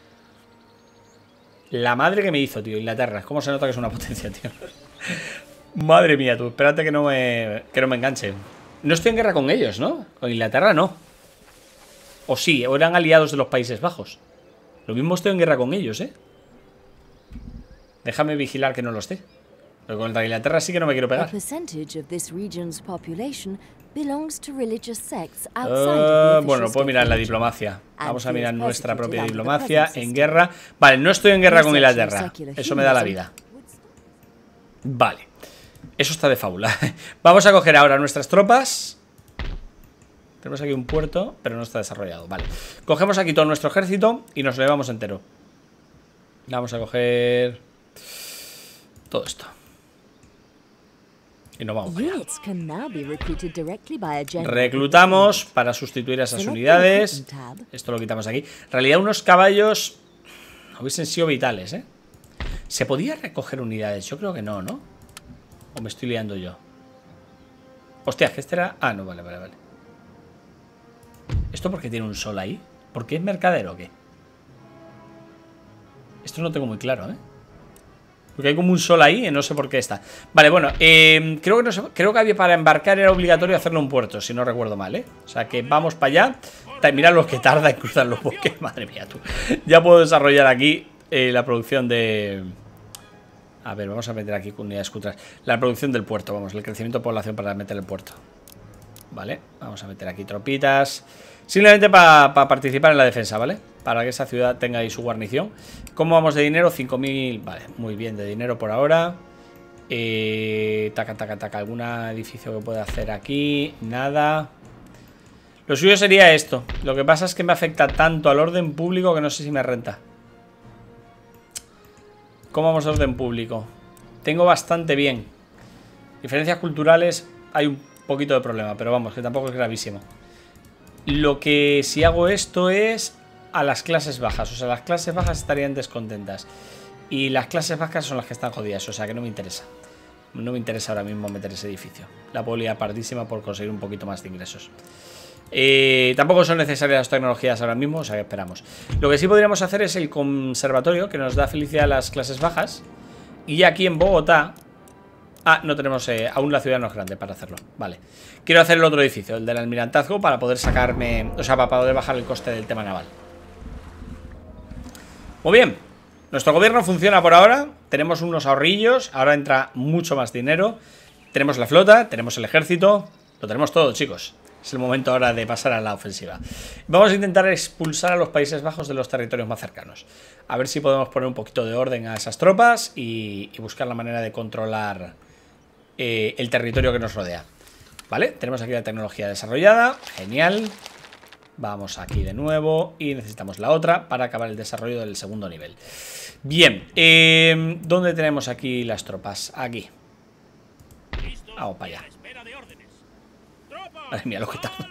La madre que me hizo, tío, Inglaterra, ¿cómo se nota que es una potencia, tío? Madre mía, tú, espérate que no me, que no me enganche. No estoy en guerra con ellos, ¿no? Con Inglaterra no. O sí, o eran aliados de los Países Bajos. Lo mismo estoy en guerra con ellos, ¿eh? Déjame vigilar que no lo esté. Pero con el de Inglaterra sí que no me quiero pegar. Uh, bueno, puedo mirar la diplomacia. Vamos a mirar nuestra propia diplomacia. En guerra. Vale, no estoy en guerra con Inglaterra. Eso me da la vida. Vale. Eso está de fábula. Vamos a coger ahora nuestras tropas. Tenemos aquí un puerto, pero no está desarrollado. Vale. Cogemos aquí todo nuestro ejército y nos lo llevamos entero. Vamos a coger todo esto. Y nos vamos. Reclutamos para sustituir a esas unidades. Esto lo quitamos aquí. En realidad unos caballos hubiesen sido vitales, ¿eh? ¿Se podía recoger unidades? Yo creo que no, ¿no? ¿O me estoy liando yo? Hostia, que este era... Ah, no, vale, vale, vale. ¿Esto por qué tiene un sol ahí? ¿Por qué es mercader o qué? Esto no tengo muy claro, ¿eh? Porque hay como un sol ahí y no sé por qué está. Vale, bueno, eh, creo, que no sé, creo que había para embarcar era obligatorio hacerlo en un puerto, si no recuerdo mal, ¿eh? O sea que vamos para allá. Mira lo que tarda en cruzar los bosques. Madre mía, tú. Ya puedo desarrollar aquí eh, la producción de... A ver, vamos a meter aquí con unidades culturales. La producción del puerto, vamos, el crecimiento de población para meter el puerto. Vale, vamos a meter aquí tropitas. Simplemente para pa participar en la defensa, ¿vale? Para que esa ciudad tenga ahí su guarnición. ¿Cómo vamos de dinero? cinco mil. Vale, muy bien de dinero por ahora. Eh, taca, taca, taca. ¿Algún edificio que pueda hacer aquí? Nada. Lo suyo sería esto. Lo que pasa es que me afecta tanto al orden público que no sé si me renta. ¿Cómo vamos de orden público? Tengo bastante bien. Diferencias culturales, hay un poquito de problema, pero vamos, que tampoco es gravísimo. Lo que si hago esto es a las clases bajas. O sea, las clases bajas estarían descontentas. Y las clases bajas son las que están jodidas. O sea, que no me interesa. No me interesa ahora mismo meter ese edificio. La puedo liar pardísima por conseguir un poquito más de ingresos. Eh, tampoco son necesarias las tecnologías ahora mismo, o sea que esperamos. Lo que sí podríamos hacer es el conservatorio, que nos da felicidad a las clases bajas. Y aquí en Bogotá... Ah, no tenemos... Eh, aún la ciudad no es grande para hacerlo. Vale. Quiero hacer el otro edificio, el del almirantazgo, para poder sacarme... O sea, para poder bajar el coste del tema naval. Muy bien. Nuestro gobierno funciona por ahora. Tenemos unos ahorrillos. Ahora entra mucho más dinero. Tenemos la flota, tenemos el ejército. Lo tenemos todo, chicos. Es el momento ahora de pasar a la ofensiva. Vamos a intentar expulsar a los Países Bajos de los territorios más cercanos. A ver si podemos poner un poquito de orden a esas tropas y, y buscar la manera de controlar eh, el territorio que nos rodea. Vale, tenemos aquí la tecnología desarrollada. Genial. Vamos aquí de nuevo y necesitamos la otra para acabar el desarrollo del segundo nivel. Bien, eh, ¿dónde tenemos aquí las tropas? Aquí. Vamos para allá. Madre mía, lo que tarda.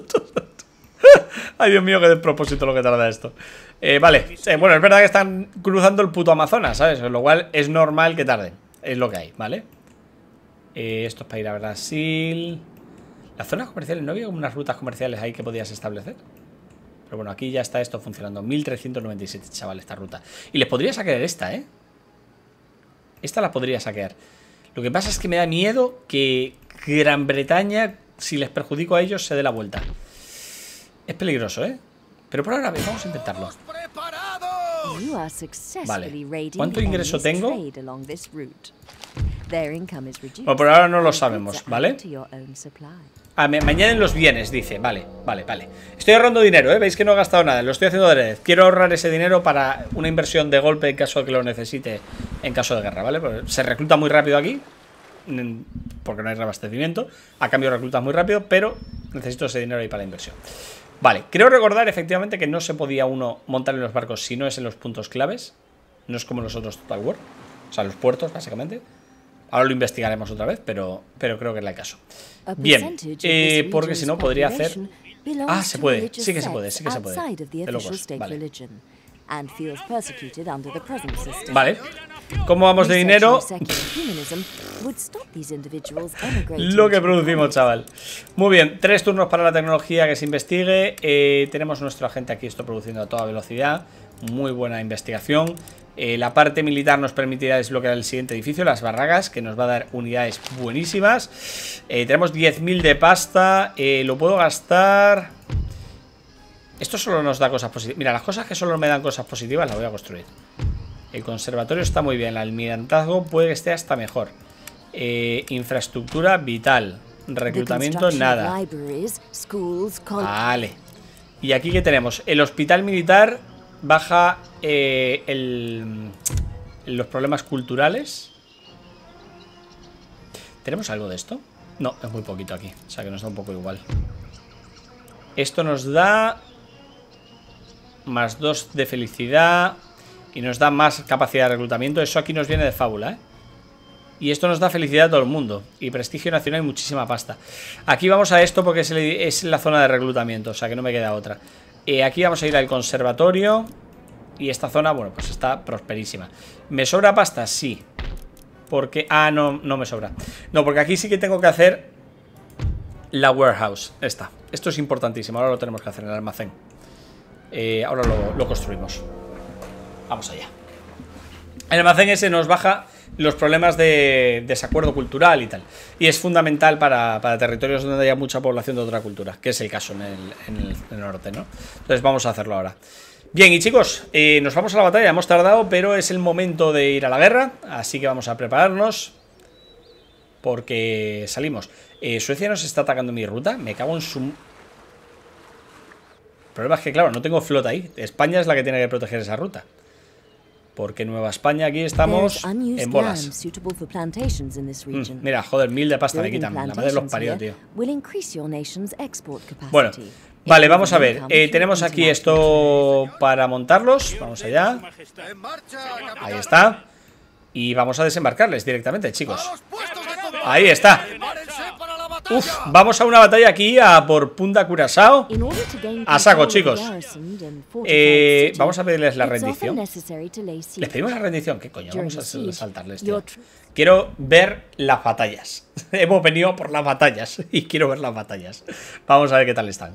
Ay, Dios mío, qué despropósito lo que tarda esto. eh, Vale, eh, bueno, es verdad que están cruzando el puto Amazonas, ¿sabes? Lo cual es normal que tarden. Es lo que hay, ¿vale? Eh, esto es para ir a Brasil. Las zonas comerciales, ¿no había como unas rutas comerciales ahí que podías establecer? Pero bueno, aquí ya está esto funcionando. Mil trescientos noventa y siete, chaval, esta ruta. Y les podría saquear esta, ¿eh? Esta la podría saquear. Lo que pasa es que me da miedo que Gran Bretaña, si les perjudico a ellos, se dé la vuelta. Es peligroso, ¿eh? Pero por ahora vamos a intentarlo. Vale. ¿Cuánto ingreso tengo? Bueno, por ahora no lo sabemos, ¿vale? Ah, me, me añaden los bienes, dice. Vale, vale, vale. Estoy ahorrando dinero, ¿eh? Veis que no he gastado nada. Lo estoy haciendo de red. Quiero ahorrar ese dinero para una inversión de golpe en caso de que lo necesite en caso de guerra, ¿vale? Porque se recluta muy rápido aquí, porque no hay reabastecimiento. A cambio reclutas muy rápido, pero necesito ese dinero ahí para la inversión. Vale, creo recordar efectivamente que no se podía uno montar en los barcos si no es en los puntos claves. No es como los otros Total War. O sea, los puertos, básicamente. Ahora lo investigaremos otra vez, pero, pero creo que es el caso. Bien, eh, porque si no podría hacer... Ah, se puede, sí que se puede, sí que se puede. De locos, vale. Vale. ¿Cómo vamos de dinero? Lo que producimos, chaval. Muy bien, tres turnos para la tecnología que se investigue. eh, Tenemos nuestro agente aquí, esto produciendo a toda velocidad. Muy buena investigación. eh, La parte militar nos permitirá desbloquear el siguiente edificio, las barracas, que nos va a dar unidades buenísimas. eh, Tenemos diez mil de pasta. eh, Lo puedo gastar. Esto solo nos da cosas positivas. Mira, las cosas que solo me dan cosas positivas las voy a construir. El conservatorio está muy bien. El almirantazgo puede que esté hasta mejor. eh, Infraestructura vital. Reclutamiento nada. Vale. Y aquí que tenemos el hospital militar. Baja eh, el, los problemas culturales. ¿Tenemos algo de esto? No, es muy poquito aquí. O sea que nos da un poco igual. Esto nos da más dos de felicidad y nos da más capacidad de reclutamiento. Eso aquí nos viene de fábula, ¿eh? Y esto nos da felicidad a todo el mundo. Y prestigio nacional y muchísima pasta. Aquí vamos a esto porque es, el, es la zona de reclutamiento. O sea que no me queda otra. eh, Aquí vamos a ir al conservatorio. Y esta zona, bueno, pues está prosperísima. ¿Me sobra pasta? Sí. Porque... Ah, no, no me sobra. No, porque aquí sí que tengo que hacer la warehouse. Esta. Esto es importantísimo. Ahora lo tenemos que hacer en el almacén. Eh, ahora lo, lo construimos. Vamos allá. El almacén ese nos baja los problemas de desacuerdo cultural y tal. Y es fundamental para, para territorios donde haya mucha población de otra cultura, que es el caso en el, en el, en el norte, ¿no? Entonces vamos a hacerlo ahora. Bien, y chicos, eh, nos vamos a la batalla. Hemos tardado, pero es el momento de ir a la guerra. Así que vamos a prepararnos, porque salimos. eh, Suecia nos está atacando mi ruta. Me cago en su... El problema es que, claro, no tengo flota ahí. España es la que tiene que proteger esa ruta, porque Nueva España aquí estamos en bolas. Mm, mira, joder, mil de pasta me quitan. La madre los parió, tío. Bueno, vale, vamos a ver. Eh, tenemos aquí esto para montarlos. Vamos allá. Ahí está. Y vamos a desembarcarles directamente, chicos. Ahí está. Uf, vamos a una batalla aquí a por Punta Curazao. A saco, chicos. Eh, vamos a pedirles la rendición. ¿Les pedimos la rendición? ¿Qué coño? Vamos a saltarles, tío. Quiero ver las batallas. Hemos venido por las batallas y quiero ver las batallas. Vamos a ver qué tal están.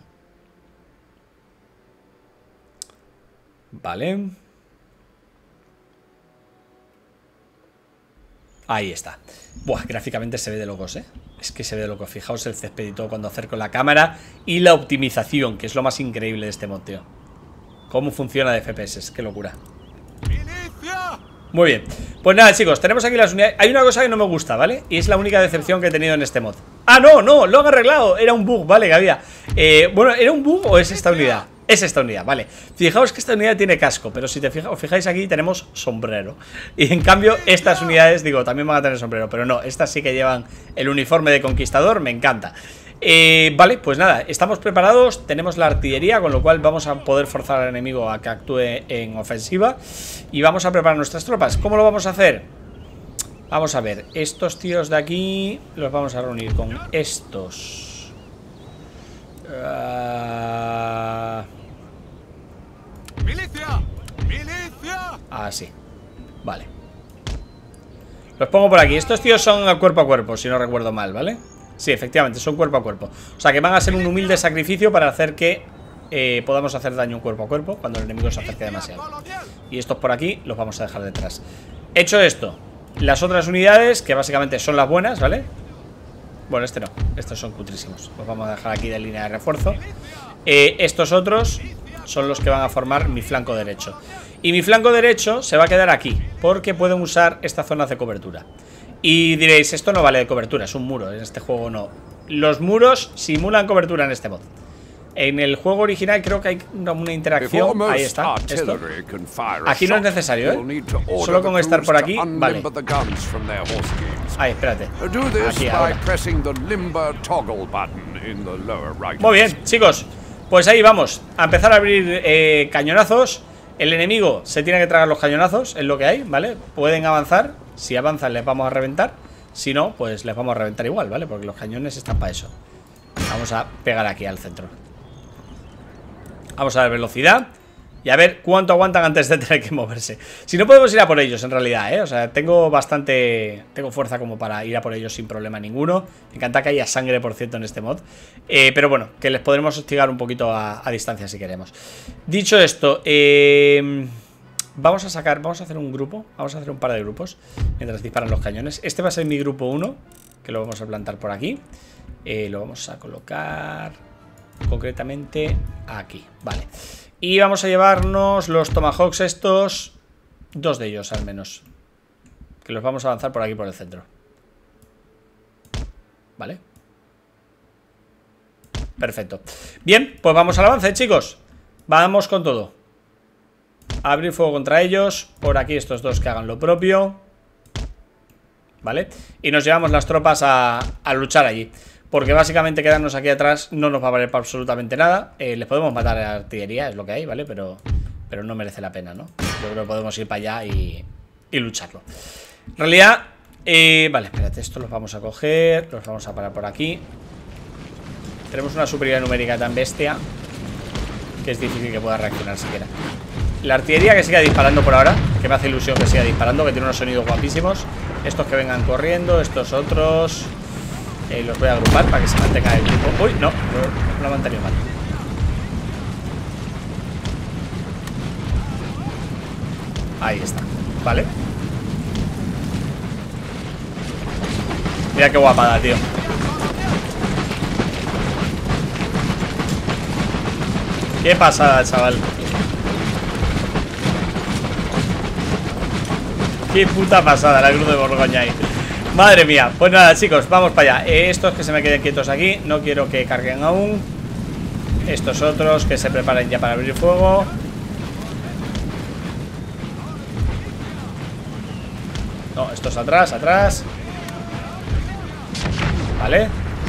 Vale. Ahí está. Buah, gráficamente se ve de locos, ¿eh? Es que se ve de locos. Fijaos el césped y todo cuando acerco la cámara. Y la optimización, que es lo más increíble de este mod, tío. Cómo funciona de F P S, qué locura. Muy bien. Pues nada, chicos, tenemos aquí las unidades. Hay una cosa que no me gusta, ¿vale? Y es la única decepción que he tenido en este mod. ¡Ah, no! ¡No! Lo han arreglado. Era un bug, ¿vale? Que había. Eh, bueno, ¿era un bug o es esta unidad? Es esta unidad, vale. Fijaos que esta unidad tiene casco, pero si te fija, os fijáis aquí tenemos sombrero. Y en cambio estas unidades, digo, también van a tener sombrero, pero no, estas sí que llevan el uniforme de conquistador, me encanta. eh, Vale, pues nada, estamos preparados, tenemos la artillería, con lo cual vamos a poder forzar al enemigo a que actúe en ofensiva. Y vamos a preparar nuestras tropas. ¿Cómo lo vamos a hacer? Vamos a ver, estos tíos de aquí los vamos a reunir con estos. Uh... ¡Milicia! ¡Milicia! Ah, sí. Vale. Los pongo por aquí. Estos tíos son a cuerpo a cuerpo, si no recuerdo mal, ¿vale? Sí, efectivamente, son cuerpo a cuerpo. O sea que van a ser un humilde sacrificio para hacer que eh, podamos hacer daño cuerpo a cuerpo cuando el enemigo se acerque demasiado. Y estos por aquí los vamos a dejar detrás. Hecho esto, las otras unidades, que básicamente son las buenas, ¿vale? Bueno, este no, estos son cutrísimos. Los vamos a dejar aquí de línea de refuerzo. eh, Estos otros son los que van a formar mi flanco derecho. Y mi flanco derecho se va a quedar aquí, porque pueden usar estas zonas de cobertura. Y diréis, esto no vale de cobertura, es un muro, en este juego no. Los muros simulan cobertura en este mod. En el juego original creo que hay una interacción. Ahí está, esto. Aquí no es necesario, ¿eh? Solo con estar por aquí, vale. Ahí, espérate. Aquí, ahora. Muy bien, chicos. Pues ahí vamos, a empezar a abrir eh, cañonazos. El enemigo se tiene que tragar los cañonazos, es lo que hay, ¿vale? Pueden avanzar, si avanzan les vamos a reventar. Si no, pues les vamos a reventar igual, ¿vale? Porque los cañones están para eso. Vamos a pegar aquí al centro. Vamos a dar velocidad y a ver cuánto aguantan antes de tener que moverse. Si no, podemos ir a por ellos en realidad, ¿eh? O sea, tengo bastante... Tengo fuerza como para ir a por ellos sin problema ninguno. Me encanta que haya sangre, por cierto, en este mod. eh, Pero bueno, que les podremos hostigar un poquito a, a distancia si queremos. Dicho esto, eh, vamos a sacar... Vamos a hacer un grupo. Vamos a hacer un par de grupos mientras disparan los cañones. Este va a ser mi grupo uno, que lo vamos a plantar por aquí. eh, Lo vamos a colocar concretamente aquí, vale. Y vamos a llevarnos los Tomahawks estos, dos de ellos al menos, que los vamos a lanzar por aquí por el centro. Vale. Perfecto. Bien, pues vamos al avance, chicos. Vamos con todo. Abrir fuego contra ellos. Por aquí estos dos que hagan lo propio. Vale. Y nos llevamos las tropas a, a luchar allí. Porque básicamente quedarnos aquí atrás no nos va a valer para absolutamente nada. eh, Les podemos matar a la artillería, es lo que hay, ¿vale? Pero, pero no merece la pena, ¿no? Yo creo que podemos ir para allá y, y lucharlo. En realidad, eh, vale, espérate, esto los vamos a coger. Los vamos a parar por aquí. Tenemos una superioridad numérica tan bestia que es difícil que pueda reaccionar siquiera. La artillería que siga disparando por ahora, que me hace ilusión que siga disparando, que tiene unos sonidos guapísimos. Estos que vengan corriendo, estos otros... Eh, los voy a agrupar para que se mantenga el grupo. Uy, no, no lo he mantenido mal. Ahí está, vale. Mira qué guapada, tío. Qué pasada, chaval. Qué puta pasada la cruz de Borgoña ahí. Madre mía. Pues nada, chicos, vamos para allá. eh, Estos que se me queden quietos aquí. No quiero que carguen aún. Estos otros que se preparen ya para abrir fuego. No, estos atrás, atrás. Vale.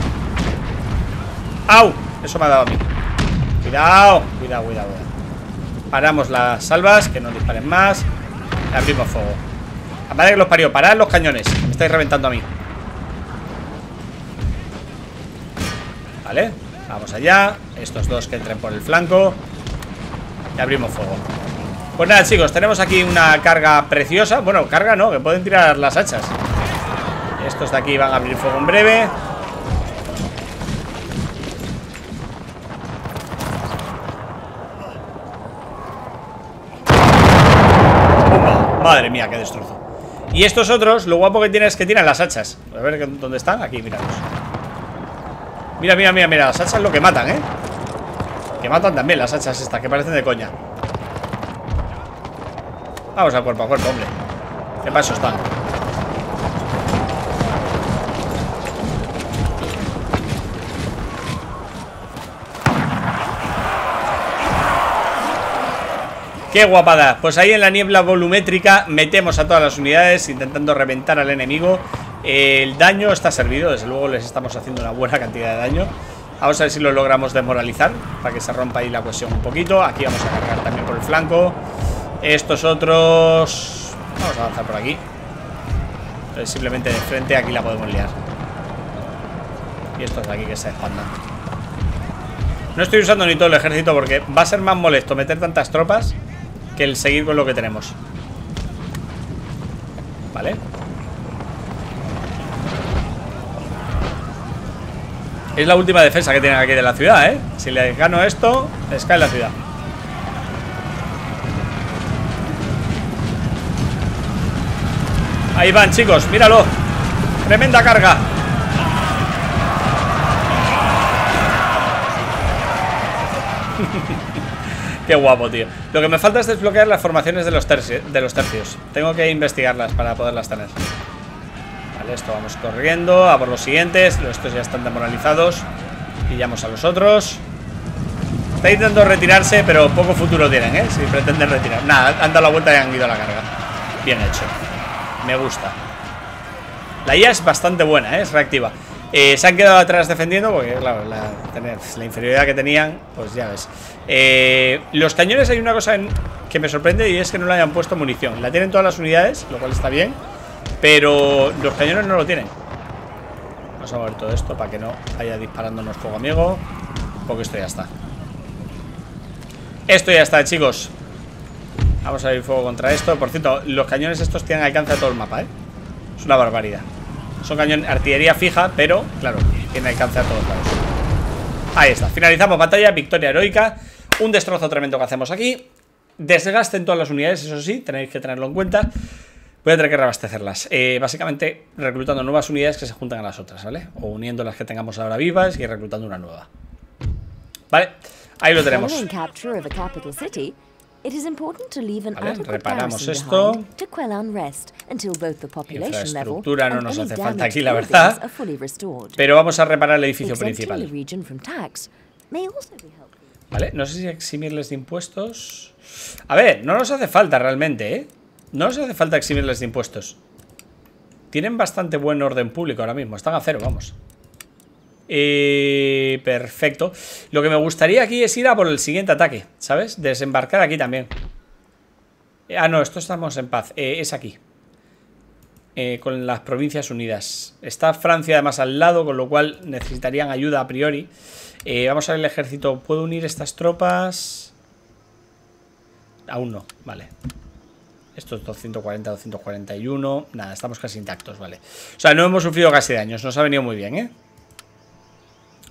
¡Au! Eso me ha dado a mí. Cuidado, cuidado, cuidado. Paramos las salvas, que no disparen más. Y abrimos fuego. Madre que los parió, parad los cañones. Me estáis reventando a mí. Vale, vamos allá. Estos dos que entren por el flanco. Y abrimos fuego. Pues nada, chicos, tenemos aquí una carga preciosa. Bueno, carga no, que pueden tirar las hachas. Estos de aquí van a abrir fuego en breve. ¡Pumba! Madre mía, qué destrozo. Y estos otros, lo guapo que tienen es que tiran las hachas. A ver dónde están. Aquí, míralos. Mira, mira, mira, mira. Las hachas lo que matan, ¿eh? Que matan también las hachas estas, que parecen de coña. Vamos a cuerpo a cuerpo, hombre. ¿Qué paso están? ¡Qué guapada! Pues ahí en la niebla volumétrica metemos a todas las unidades intentando reventar al enemigo. El daño está servido, desde luego les estamos haciendo una buena cantidad de daño. Vamos a ver si lo logramos desmoralizar para que se rompa ahí la cohesión un poquito. Aquí vamos a cargar también por el flanco. Estos otros... Vamos a avanzar por aquí. Entonces, simplemente de frente aquí la podemos liar. Y estos de aquí que se expandan. No estoy usando ni todo el ejército porque va a ser más molesto meter tantas tropas que el seguir con lo que tenemos. Vale. Es la última defensa que tienen aquí de la ciudad, ¿eh? Si les gano esto, les cae la ciudad. Ahí van, chicos, míralo. Tremenda carga. Qué guapo, tío. Lo que me falta es desbloquear las formaciones de los, terci de los tercios. Tengo que investigarlas para poderlas tener. Vale, esto vamos corriendo. A por los siguientes. Estos ya están demoralizados. Pillamos a los otros. Está intentando retirarse, pero poco futuro tienen, ¿eh? Si pretenden retirar. Nada, han dado la vuelta y han ido a la carga. Bien hecho. Me gusta. La I A es bastante buena, ¿eh? Es reactiva. Eh, se han quedado atrás defendiendo porque, claro, la, la inferioridad que tenían, pues ya ves. eh, Los cañones, hay una cosa en, que me sorprende, y es que no le hayan puesto munición. La tienen todas las unidades, lo cual está bien, pero los cañones no lo tienen. Vamos a mover todo esto para que no vaya disparándonos fuego amigo. Porque esto ya está. Esto ya está, chicos. Vamos a abrir fuego contra esto. Por cierto, los cañones estos tienen alcance a todo el mapa, ¿eh? Es una barbaridad. Son cañón, artillería fija, pero, claro, tiene alcance a todos lados. Ahí está, finalizamos batalla, victoria heroica. Un destrozo tremendo que hacemos aquí. Desgaste en todas las unidades, eso sí, tenéis que tenerlo en cuenta. Voy a tener que reabastecerlas, eh, básicamente reclutando nuevas unidades que se juntan a las otras, ¿vale? O uniendo las que tengamos ahora vivas y reclutando una nueva. Vale, ahí lo tenemos. Vale, reparamos esto. Infraestructura no nos hace falta aquí, la verdad. Pero vamos a reparar el edificio principal. Vale, no sé si eximirles de impuestos. A ver, no nos hace falta realmente, ¿eh? No nos hace falta eximirles de impuestos. Tienen bastante buen orden público ahora mismo. Están a cero, vamos. Eh, perfecto. Lo que me gustaría aquí es ir a por el siguiente ataque, ¿sabes? Desembarcar aquí también. eh, Ah, no, esto estamos en paz, eh, es aquí, eh, con las Provincias Unidas. Está Francia además al lado, con lo cual necesitarían ayuda a priori. eh, Vamos a ver el ejército. ¿Puedo unir estas tropas? Aún no, vale. Estos doscientos cuarenta, doscientos cuarenta y uno. Nada, estamos casi intactos, vale. O sea, no hemos sufrido casi daños. Nos ha venido muy bien, ¿eh?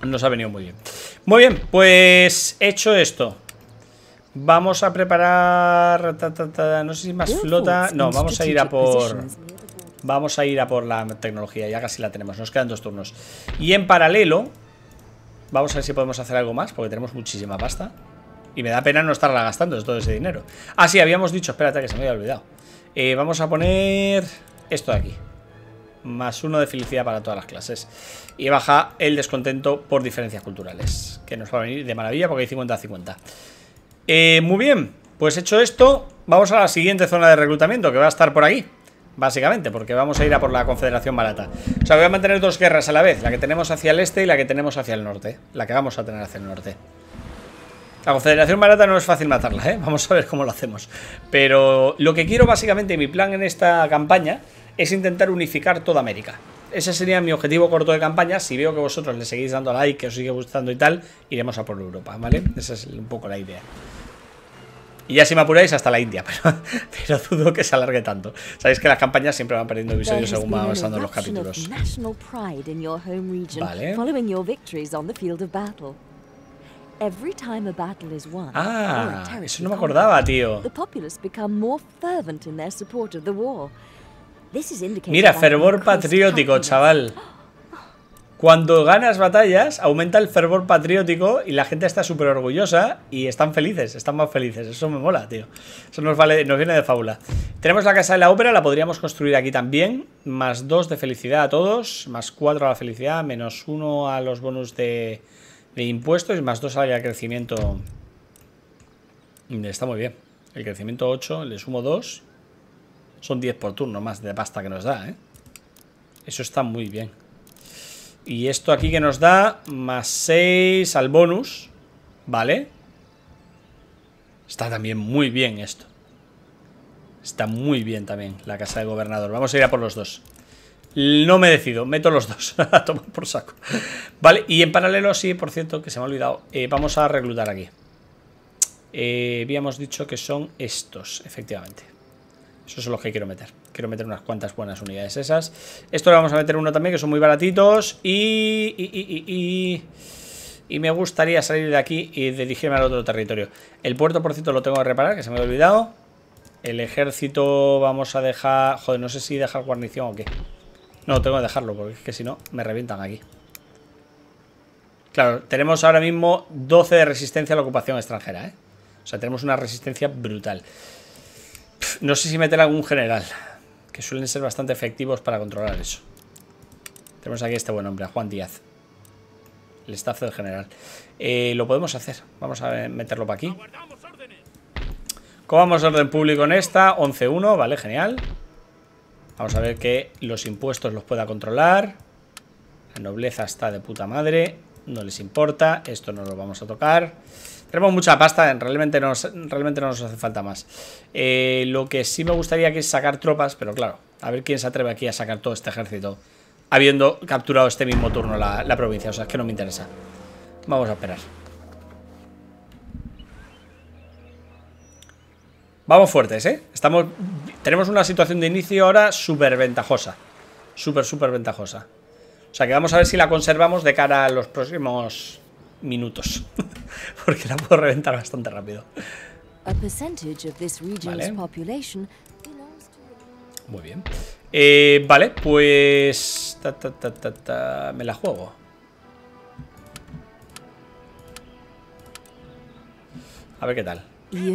Nos ha venido muy bien. Muy bien, pues hecho esto, vamos a preparar... Ta, ta, ta, no sé si más flota... No, vamos a ir a por... Vamos a ir a por la tecnología. Ya casi la tenemos, nos quedan dos turnos. Y en paralelo, vamos a ver si podemos hacer algo más, porque tenemos muchísima pasta. Y me da pena no estarla gastando todo ese dinero. Ah, sí, habíamos dicho, espérate que se me había olvidado. eh, Vamos a poner esto de aquí. Más uno de felicidad para todas las clases. Y baja el descontento por diferencias culturales, que nos va a venir de maravilla porque hay cincuenta a cincuenta. eh, Muy bien, pues hecho esto, vamos a la siguiente zona de reclutamiento, que va a estar por aquí, básicamente, porque vamos a ir a por la Confederación Barata. O sea, voy a mantener dos guerras a la vez, la que tenemos hacia el este y la que tenemos hacia el norte. La que vamos a tener hacia el norte. La Confederación Barata no es fácil matarla, ¿eh? Vamos a ver cómo lo hacemos. Pero lo que quiero básicamente, mi plan en esta campaña, es intentar unificar toda América. Ese sería mi objetivo corto de campaña. Si veo que vosotros le seguís dando like, que os sigue gustando y tal, iremos a por Europa, ¿vale? Esa es un poco la idea. Y ya si me apuráis hasta la India, pero, pero dudo que se alargue tanto. Sabéis que las campañas siempre van perdiendo episodios según van avanzando los capítulos. Vale. Ah, eso no me acordaba, tío. Mira, fervor patriótico, chaval. Cuando ganas batallas, aumenta el fervor patriótico y la gente está súper orgullosa y están felices, están más felices. Eso me mola, tío. Eso nos, vale, nos viene de fábula. Tenemos la casa de la ópera, la podríamos construir aquí también. Más dos de felicidad a todos, más cuatro a la felicidad, menos uno a los bonus de, de impuestos y más dos al crecimiento. Está muy bien. El crecimiento ocho, le sumo dos. Son diez por turno más de pasta que nos da, ¿eh? Eso está muy bien. Y esto aquí que nos da más seis al bonus. Vale. Está también muy bien esto. Está muy bien también la casa del gobernador. Vamos a ir a por los dos. No me decido, meto los dos. A tomar por saco. Vale, y en paralelo, sí, por cierto, que se me ha olvidado, eh, vamos a reclutar aquí. eh, Habíamos dicho que son estos, efectivamente. Esos son los que quiero meter. Quiero meter unas cuantas buenas unidades esas. Esto le vamos a meter uno también, que son muy baratitos. Y... Y, y, y, y me gustaría salir de aquí y dirigirme al otro territorio. El puerto, por cierto, lo tengo que reparar, que se me ha olvidado. El ejército vamos a dejar... Joder, no sé si dejar guarnición o qué. No, tengo que dejarlo, porque es que si no, me revientan aquí. Claro, tenemos ahora mismo doce de resistencia a la ocupación extranjera, ¿eh? O sea, tenemos una resistencia brutal. No sé si meter algún general, que suelen ser bastante efectivos para controlar eso. Tenemos aquí a este buen hombre, a Juan Díaz, el staff del general. eh, Lo podemos hacer. Vamos a meterlo para aquí. ¿Cómo vamos a orden público en esta? once uno, vale, genial. Vamos a ver que los impuestos los pueda controlar. La nobleza está de puta madre. No les importa, esto no lo vamos a tocar. Tenemos mucha pasta, realmente no nos, realmente no nos hace falta más. eh, Lo que sí me gustaría que es sacar tropas, pero claro, a ver quién se atreve aquí a sacar todo este ejército habiendo capturado este mismo turno la, la provincia. O sea, es que no me interesa. Vamos a esperar. Vamos fuertes, ¿eh? Estamos, tenemos una situación de inicio ahora súper ventajosa. Súper, súper ventajosa. O sea que vamos a ver si la conservamos de cara a los próximos minutos. Porque la puedo reventar bastante rápido. Vale. Muy bien. Eh, vale, pues... Ta, ta, ta, ta, ta, me la juego. A ver qué tal.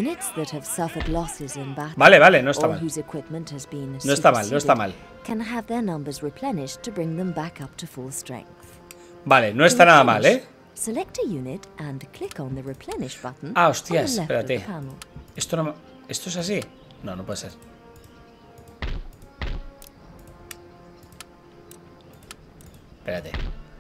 Vale, vale, no está mal. No está mal, no está mal. Vale, no está nada mal, ¿eh? Ah, hostias, espérate. Esto no... ¿Esto es así? No, no puede ser. Espérate.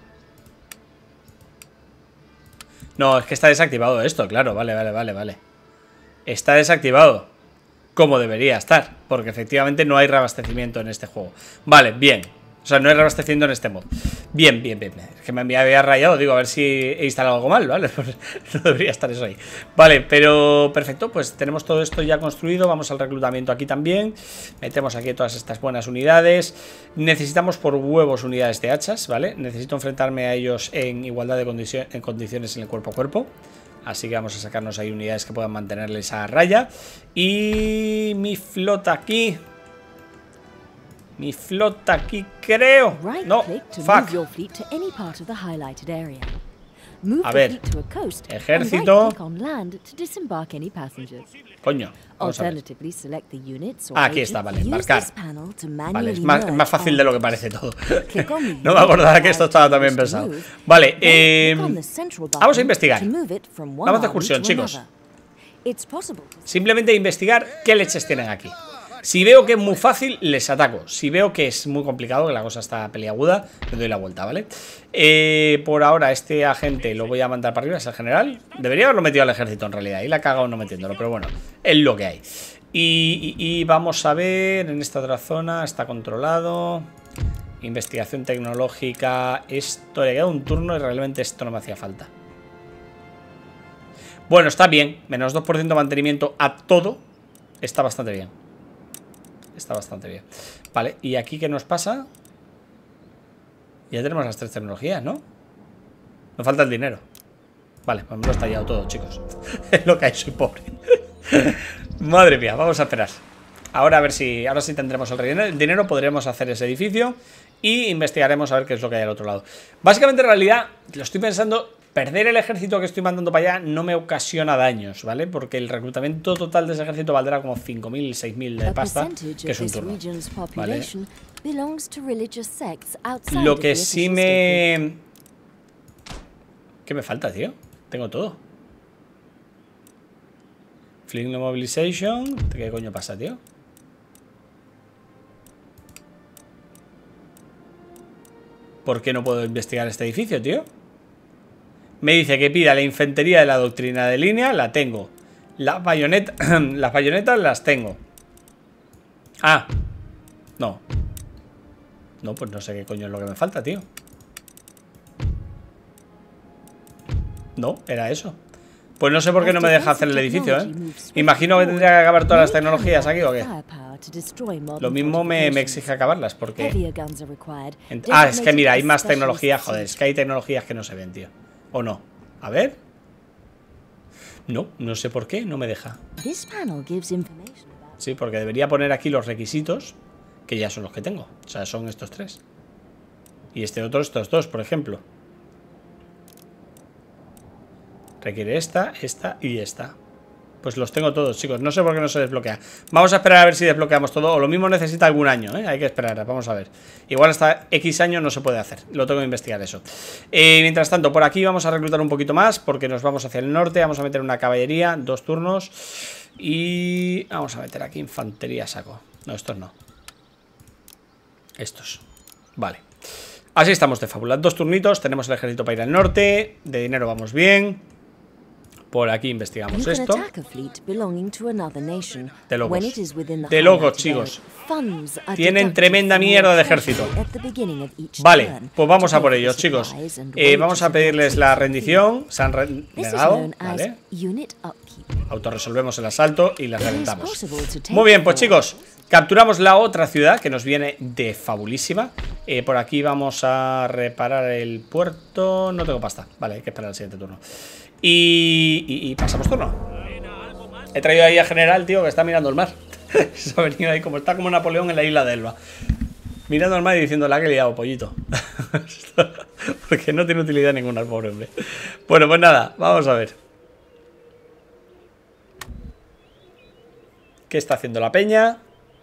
No, es que está desactivado esto, claro. Vale, vale, vale, vale. Está desactivado. Como debería estar. Porque efectivamente no hay reabastecimiento en este juego. Vale, bien. O sea, no es reabasteciendo en este mod. Bien, bien, bien. Es que me había rayado. Digo, a ver si he instalado algo mal, ¿vale? Pues no debería estar eso ahí. Vale, pero perfecto. Pues tenemos todo esto ya construido. Vamos al reclutamiento aquí también. Metemos aquí todas estas buenas unidades. Necesitamos por huevos unidades de hachas, ¿vale? Necesito enfrentarme a ellos en igualdad de condicio- en condiciones en el cuerpo a cuerpo. Así que vamos a sacarnos ahí unidades que puedan mantenerles a raya. Y mi flota aquí... Mi flota aquí, creo. No, fuck. A ver, ejército. Coño, vamos a ver. Ah, aquí está, vale, embarcar. Vale, es más, es más fácil de lo que parece todo. No me acordaba que esto estaba también pensado. Vale, eh, vamos a investigar. Vamos de excursión, chicos. Simplemente investigar qué leches tienen aquí. Si veo que es muy fácil, les ataco. Si veo que es muy complicado, que la cosa está peliaguda, le doy la vuelta, ¿vale? Eh, por ahora, este agente lo voy a mandar para arriba, es el general. Debería haberlo metido al ejército, en realidad. Y la he cagado no metiéndolo, pero bueno, es lo que hay. Y, y, y vamos a ver, en esta otra zona, está controlado. Investigación tecnológica. Esto le queda un turno y realmente esto no me hacía falta. Bueno, está bien. Menos dos por ciento de mantenimiento a todo. Está bastante bien. Está bastante bien. Vale, ¿y aquí qué nos pasa? Ya tenemos las tres tecnologías, ¿no? Nos falta el dinero. Vale, pues me lo he estallado todo, chicos. Es lo que hay, soy pobre. Madre mía, vamos a esperar. Ahora a ver si... Ahora sí tendremos el dinero, podremos hacer ese edificio y investigaremos a ver qué es lo que hay al otro lado. Básicamente, en realidad, lo estoy pensando... Perder el ejército que estoy mandando para allá no me ocasiona daños, ¿vale? Porque el reclutamiento total de ese ejército valdrá como cinco mil, seis mil de pasta, que es un turno, ¿vale? Lo que sí me... ¿Qué me falta, tío? Tengo todo. Fling Mobilization. ¿Qué coño pasa, tío? ¿Por qué no puedo investigar este edificio, tío? Me dice que pida la infantería de la doctrina de línea. La tengo. La bayoneta, las bayonetas las tengo. Ah. No. No, pues no sé qué coño es lo que me falta, tío. No, era eso. Pues no sé por qué no me deja hacer el edificio, ¿eh? Imagino que tendría que acabar todas las tecnologías aquí, ¿o qué? Lo mismo me, me exige acabarlas, porque... Ah, es que mira, hay más tecnología. Joder, es que hay tecnologías que no se ven, tío. ¿O no? A ver. No, no sé por qué, no me deja. Sí, porque debería poner aquí los requisitos, que ya son los que tengo. O sea, son estos tres. Y este otro, estos dos, por ejemplo. Requiere esta, esta y esta. Pues los tengo todos, chicos. No sé por qué no se desbloquea. Vamos a esperar a ver si desbloqueamos todo. O lo mismo necesita algún año, ¿eh? Hay que esperar, vamos a ver. Igual hasta X años no se puede hacer. Lo tengo que investigar eso. eh, Mientras tanto, por aquí vamos a reclutar un poquito más, porque nos vamos hacia el norte. Vamos a meter una caballería, dos turnos. Y vamos a meter aquí infantería a saco. No, estos no. Estos. Vale. Así estamos de fábula. Dos turnitos, tenemos el ejército para ir al norte. De dinero vamos bien. Por aquí investigamos esto. De locos. De locos, chicos. Tienen tremenda mierda de ejército. Vale, pues vamos a por ellos, chicos. eh, Vamos a pedirles la rendición. Se han negado, vale. Autorresolvemos el asalto y las reventamos. Muy bien, pues chicos, capturamos la otra ciudad que nos viene de fabulísima. eh, Por aquí vamos a reparar el puerto. No tengo pasta, vale, hay que esperar al siguiente turno. Y, y, y pasamos turno. He traído ahí a general, tío, que está mirando el mar. Se ha venido ahí como está como Napoleón en la isla de Elba, mirando al mar y diciendo, la que he liado, pollito. Porque no tiene utilidad ninguna el pobre hombre. Bueno, pues nada, vamos a ver. ¿Qué está haciendo la peña?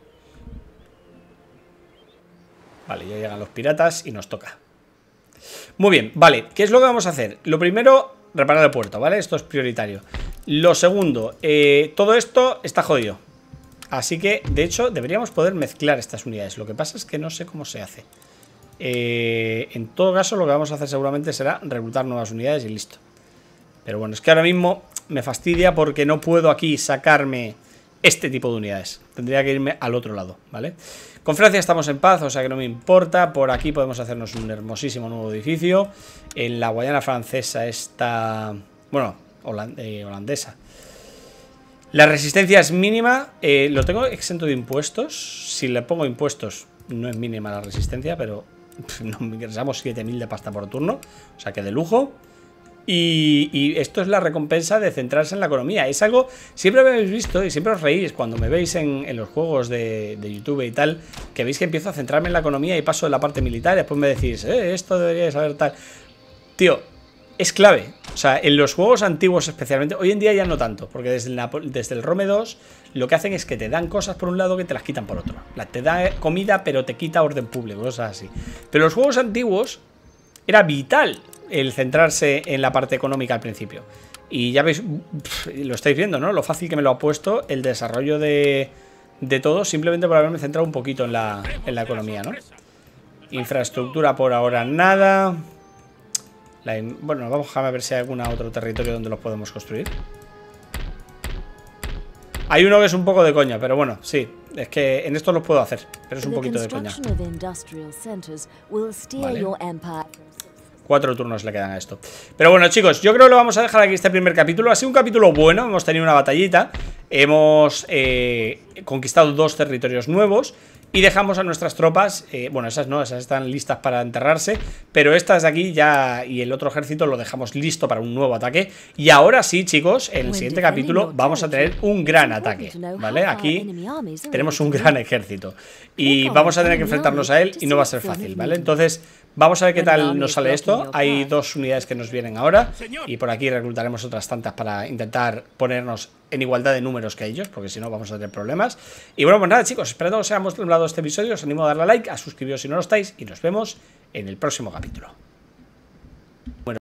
Vale, ya llegan los piratas y nos toca. Muy bien, vale, ¿qué es lo que vamos a hacer? Lo primero, reparar el puerto, ¿vale? Esto es prioritario. Lo segundo, eh, todo esto está jodido. Así que, de hecho, deberíamos poder mezclar estas unidades. Lo que pasa es que no sé cómo se hace. eh, En todo caso, lo que vamos a hacer seguramente será reclutar nuevas unidades y listo. Pero bueno, es que ahora mismo me fastidia porque no puedo aquí sacarme este tipo de unidades. Tendría que irme al otro lado, ¿vale? Con Francia estamos en paz, o sea que no me importa. Por aquí podemos hacernos un hermosísimo nuevo edificio. En la Guayana francesa está... Bueno, holand eh, holandesa. La resistencia es mínima. eh, Lo tengo exento de impuestos. Si le pongo impuestos no es mínima la resistencia, pero pff, no, ingresamos siete mil de pasta por turno, o sea que de lujo. Y, y esto es la recompensa de centrarse en la economía. Es algo, siempre me habéis visto y siempre os reís cuando me veis en, en los juegos de, de YouTube y tal, que veis que empiezo a centrarme en la economía y paso de la parte militar y después me decís, eh, esto debería saber tal. Tío, es clave. O sea, en los juegos antiguos especialmente, hoy en día ya no tanto, porque desde el, desde el Rome dos lo que hacen es que te dan cosas por un lado que te las quitan por otro. Te da comida pero te quita orden público, cosas así. Pero los juegos antiguos era vital el centrarse en la parte económica al principio. Y ya veis, lo estáis viendo, ¿no? Lo fácil que me lo ha puesto el desarrollo de, de todo, simplemente por haberme centrado un poquito en la, en la economía, ¿no? Infraestructura por ahora nada. La, bueno, vamos a ver si hay algún otro territorio donde los podemos construir. Hay uno que es un poco de coña, pero bueno, sí. Es que en esto los puedo hacer, pero es un poquito de coña. Vale. Cuatro turnos le quedan a esto. Pero bueno, chicos, yo creo que lo vamos a dejar aquí este primer capítulo. Ha sido un capítulo bueno, hemos tenido una batallita. Hemos eh, conquistado dos territorios nuevos. Y dejamos a nuestras tropas, eh, bueno, esas no, esas están listas para enterrarse, pero estas de aquí ya, y el otro ejército lo dejamos listo para un nuevo ataque. Y ahora sí, chicos, en el siguiente capítulo vamos a tener un gran ataque, ¿vale? Aquí tenemos un gran ejército y vamos a tener que enfrentarnos a él y no va a ser fácil, ¿vale? Entonces, vamos a ver qué tal nos sale esto. Hay dos unidades que nos vienen ahora y por aquí reclutaremos otras tantas para intentar ponernos en igualdad de números que ellos, porque si no vamos a tener problemas. Y bueno, pues nada, chicos, esperando que os haya mostrado este episodio, os animo a darle a like, a suscribiros si no lo estáis y nos vemos en el próximo capítulo. Bueno.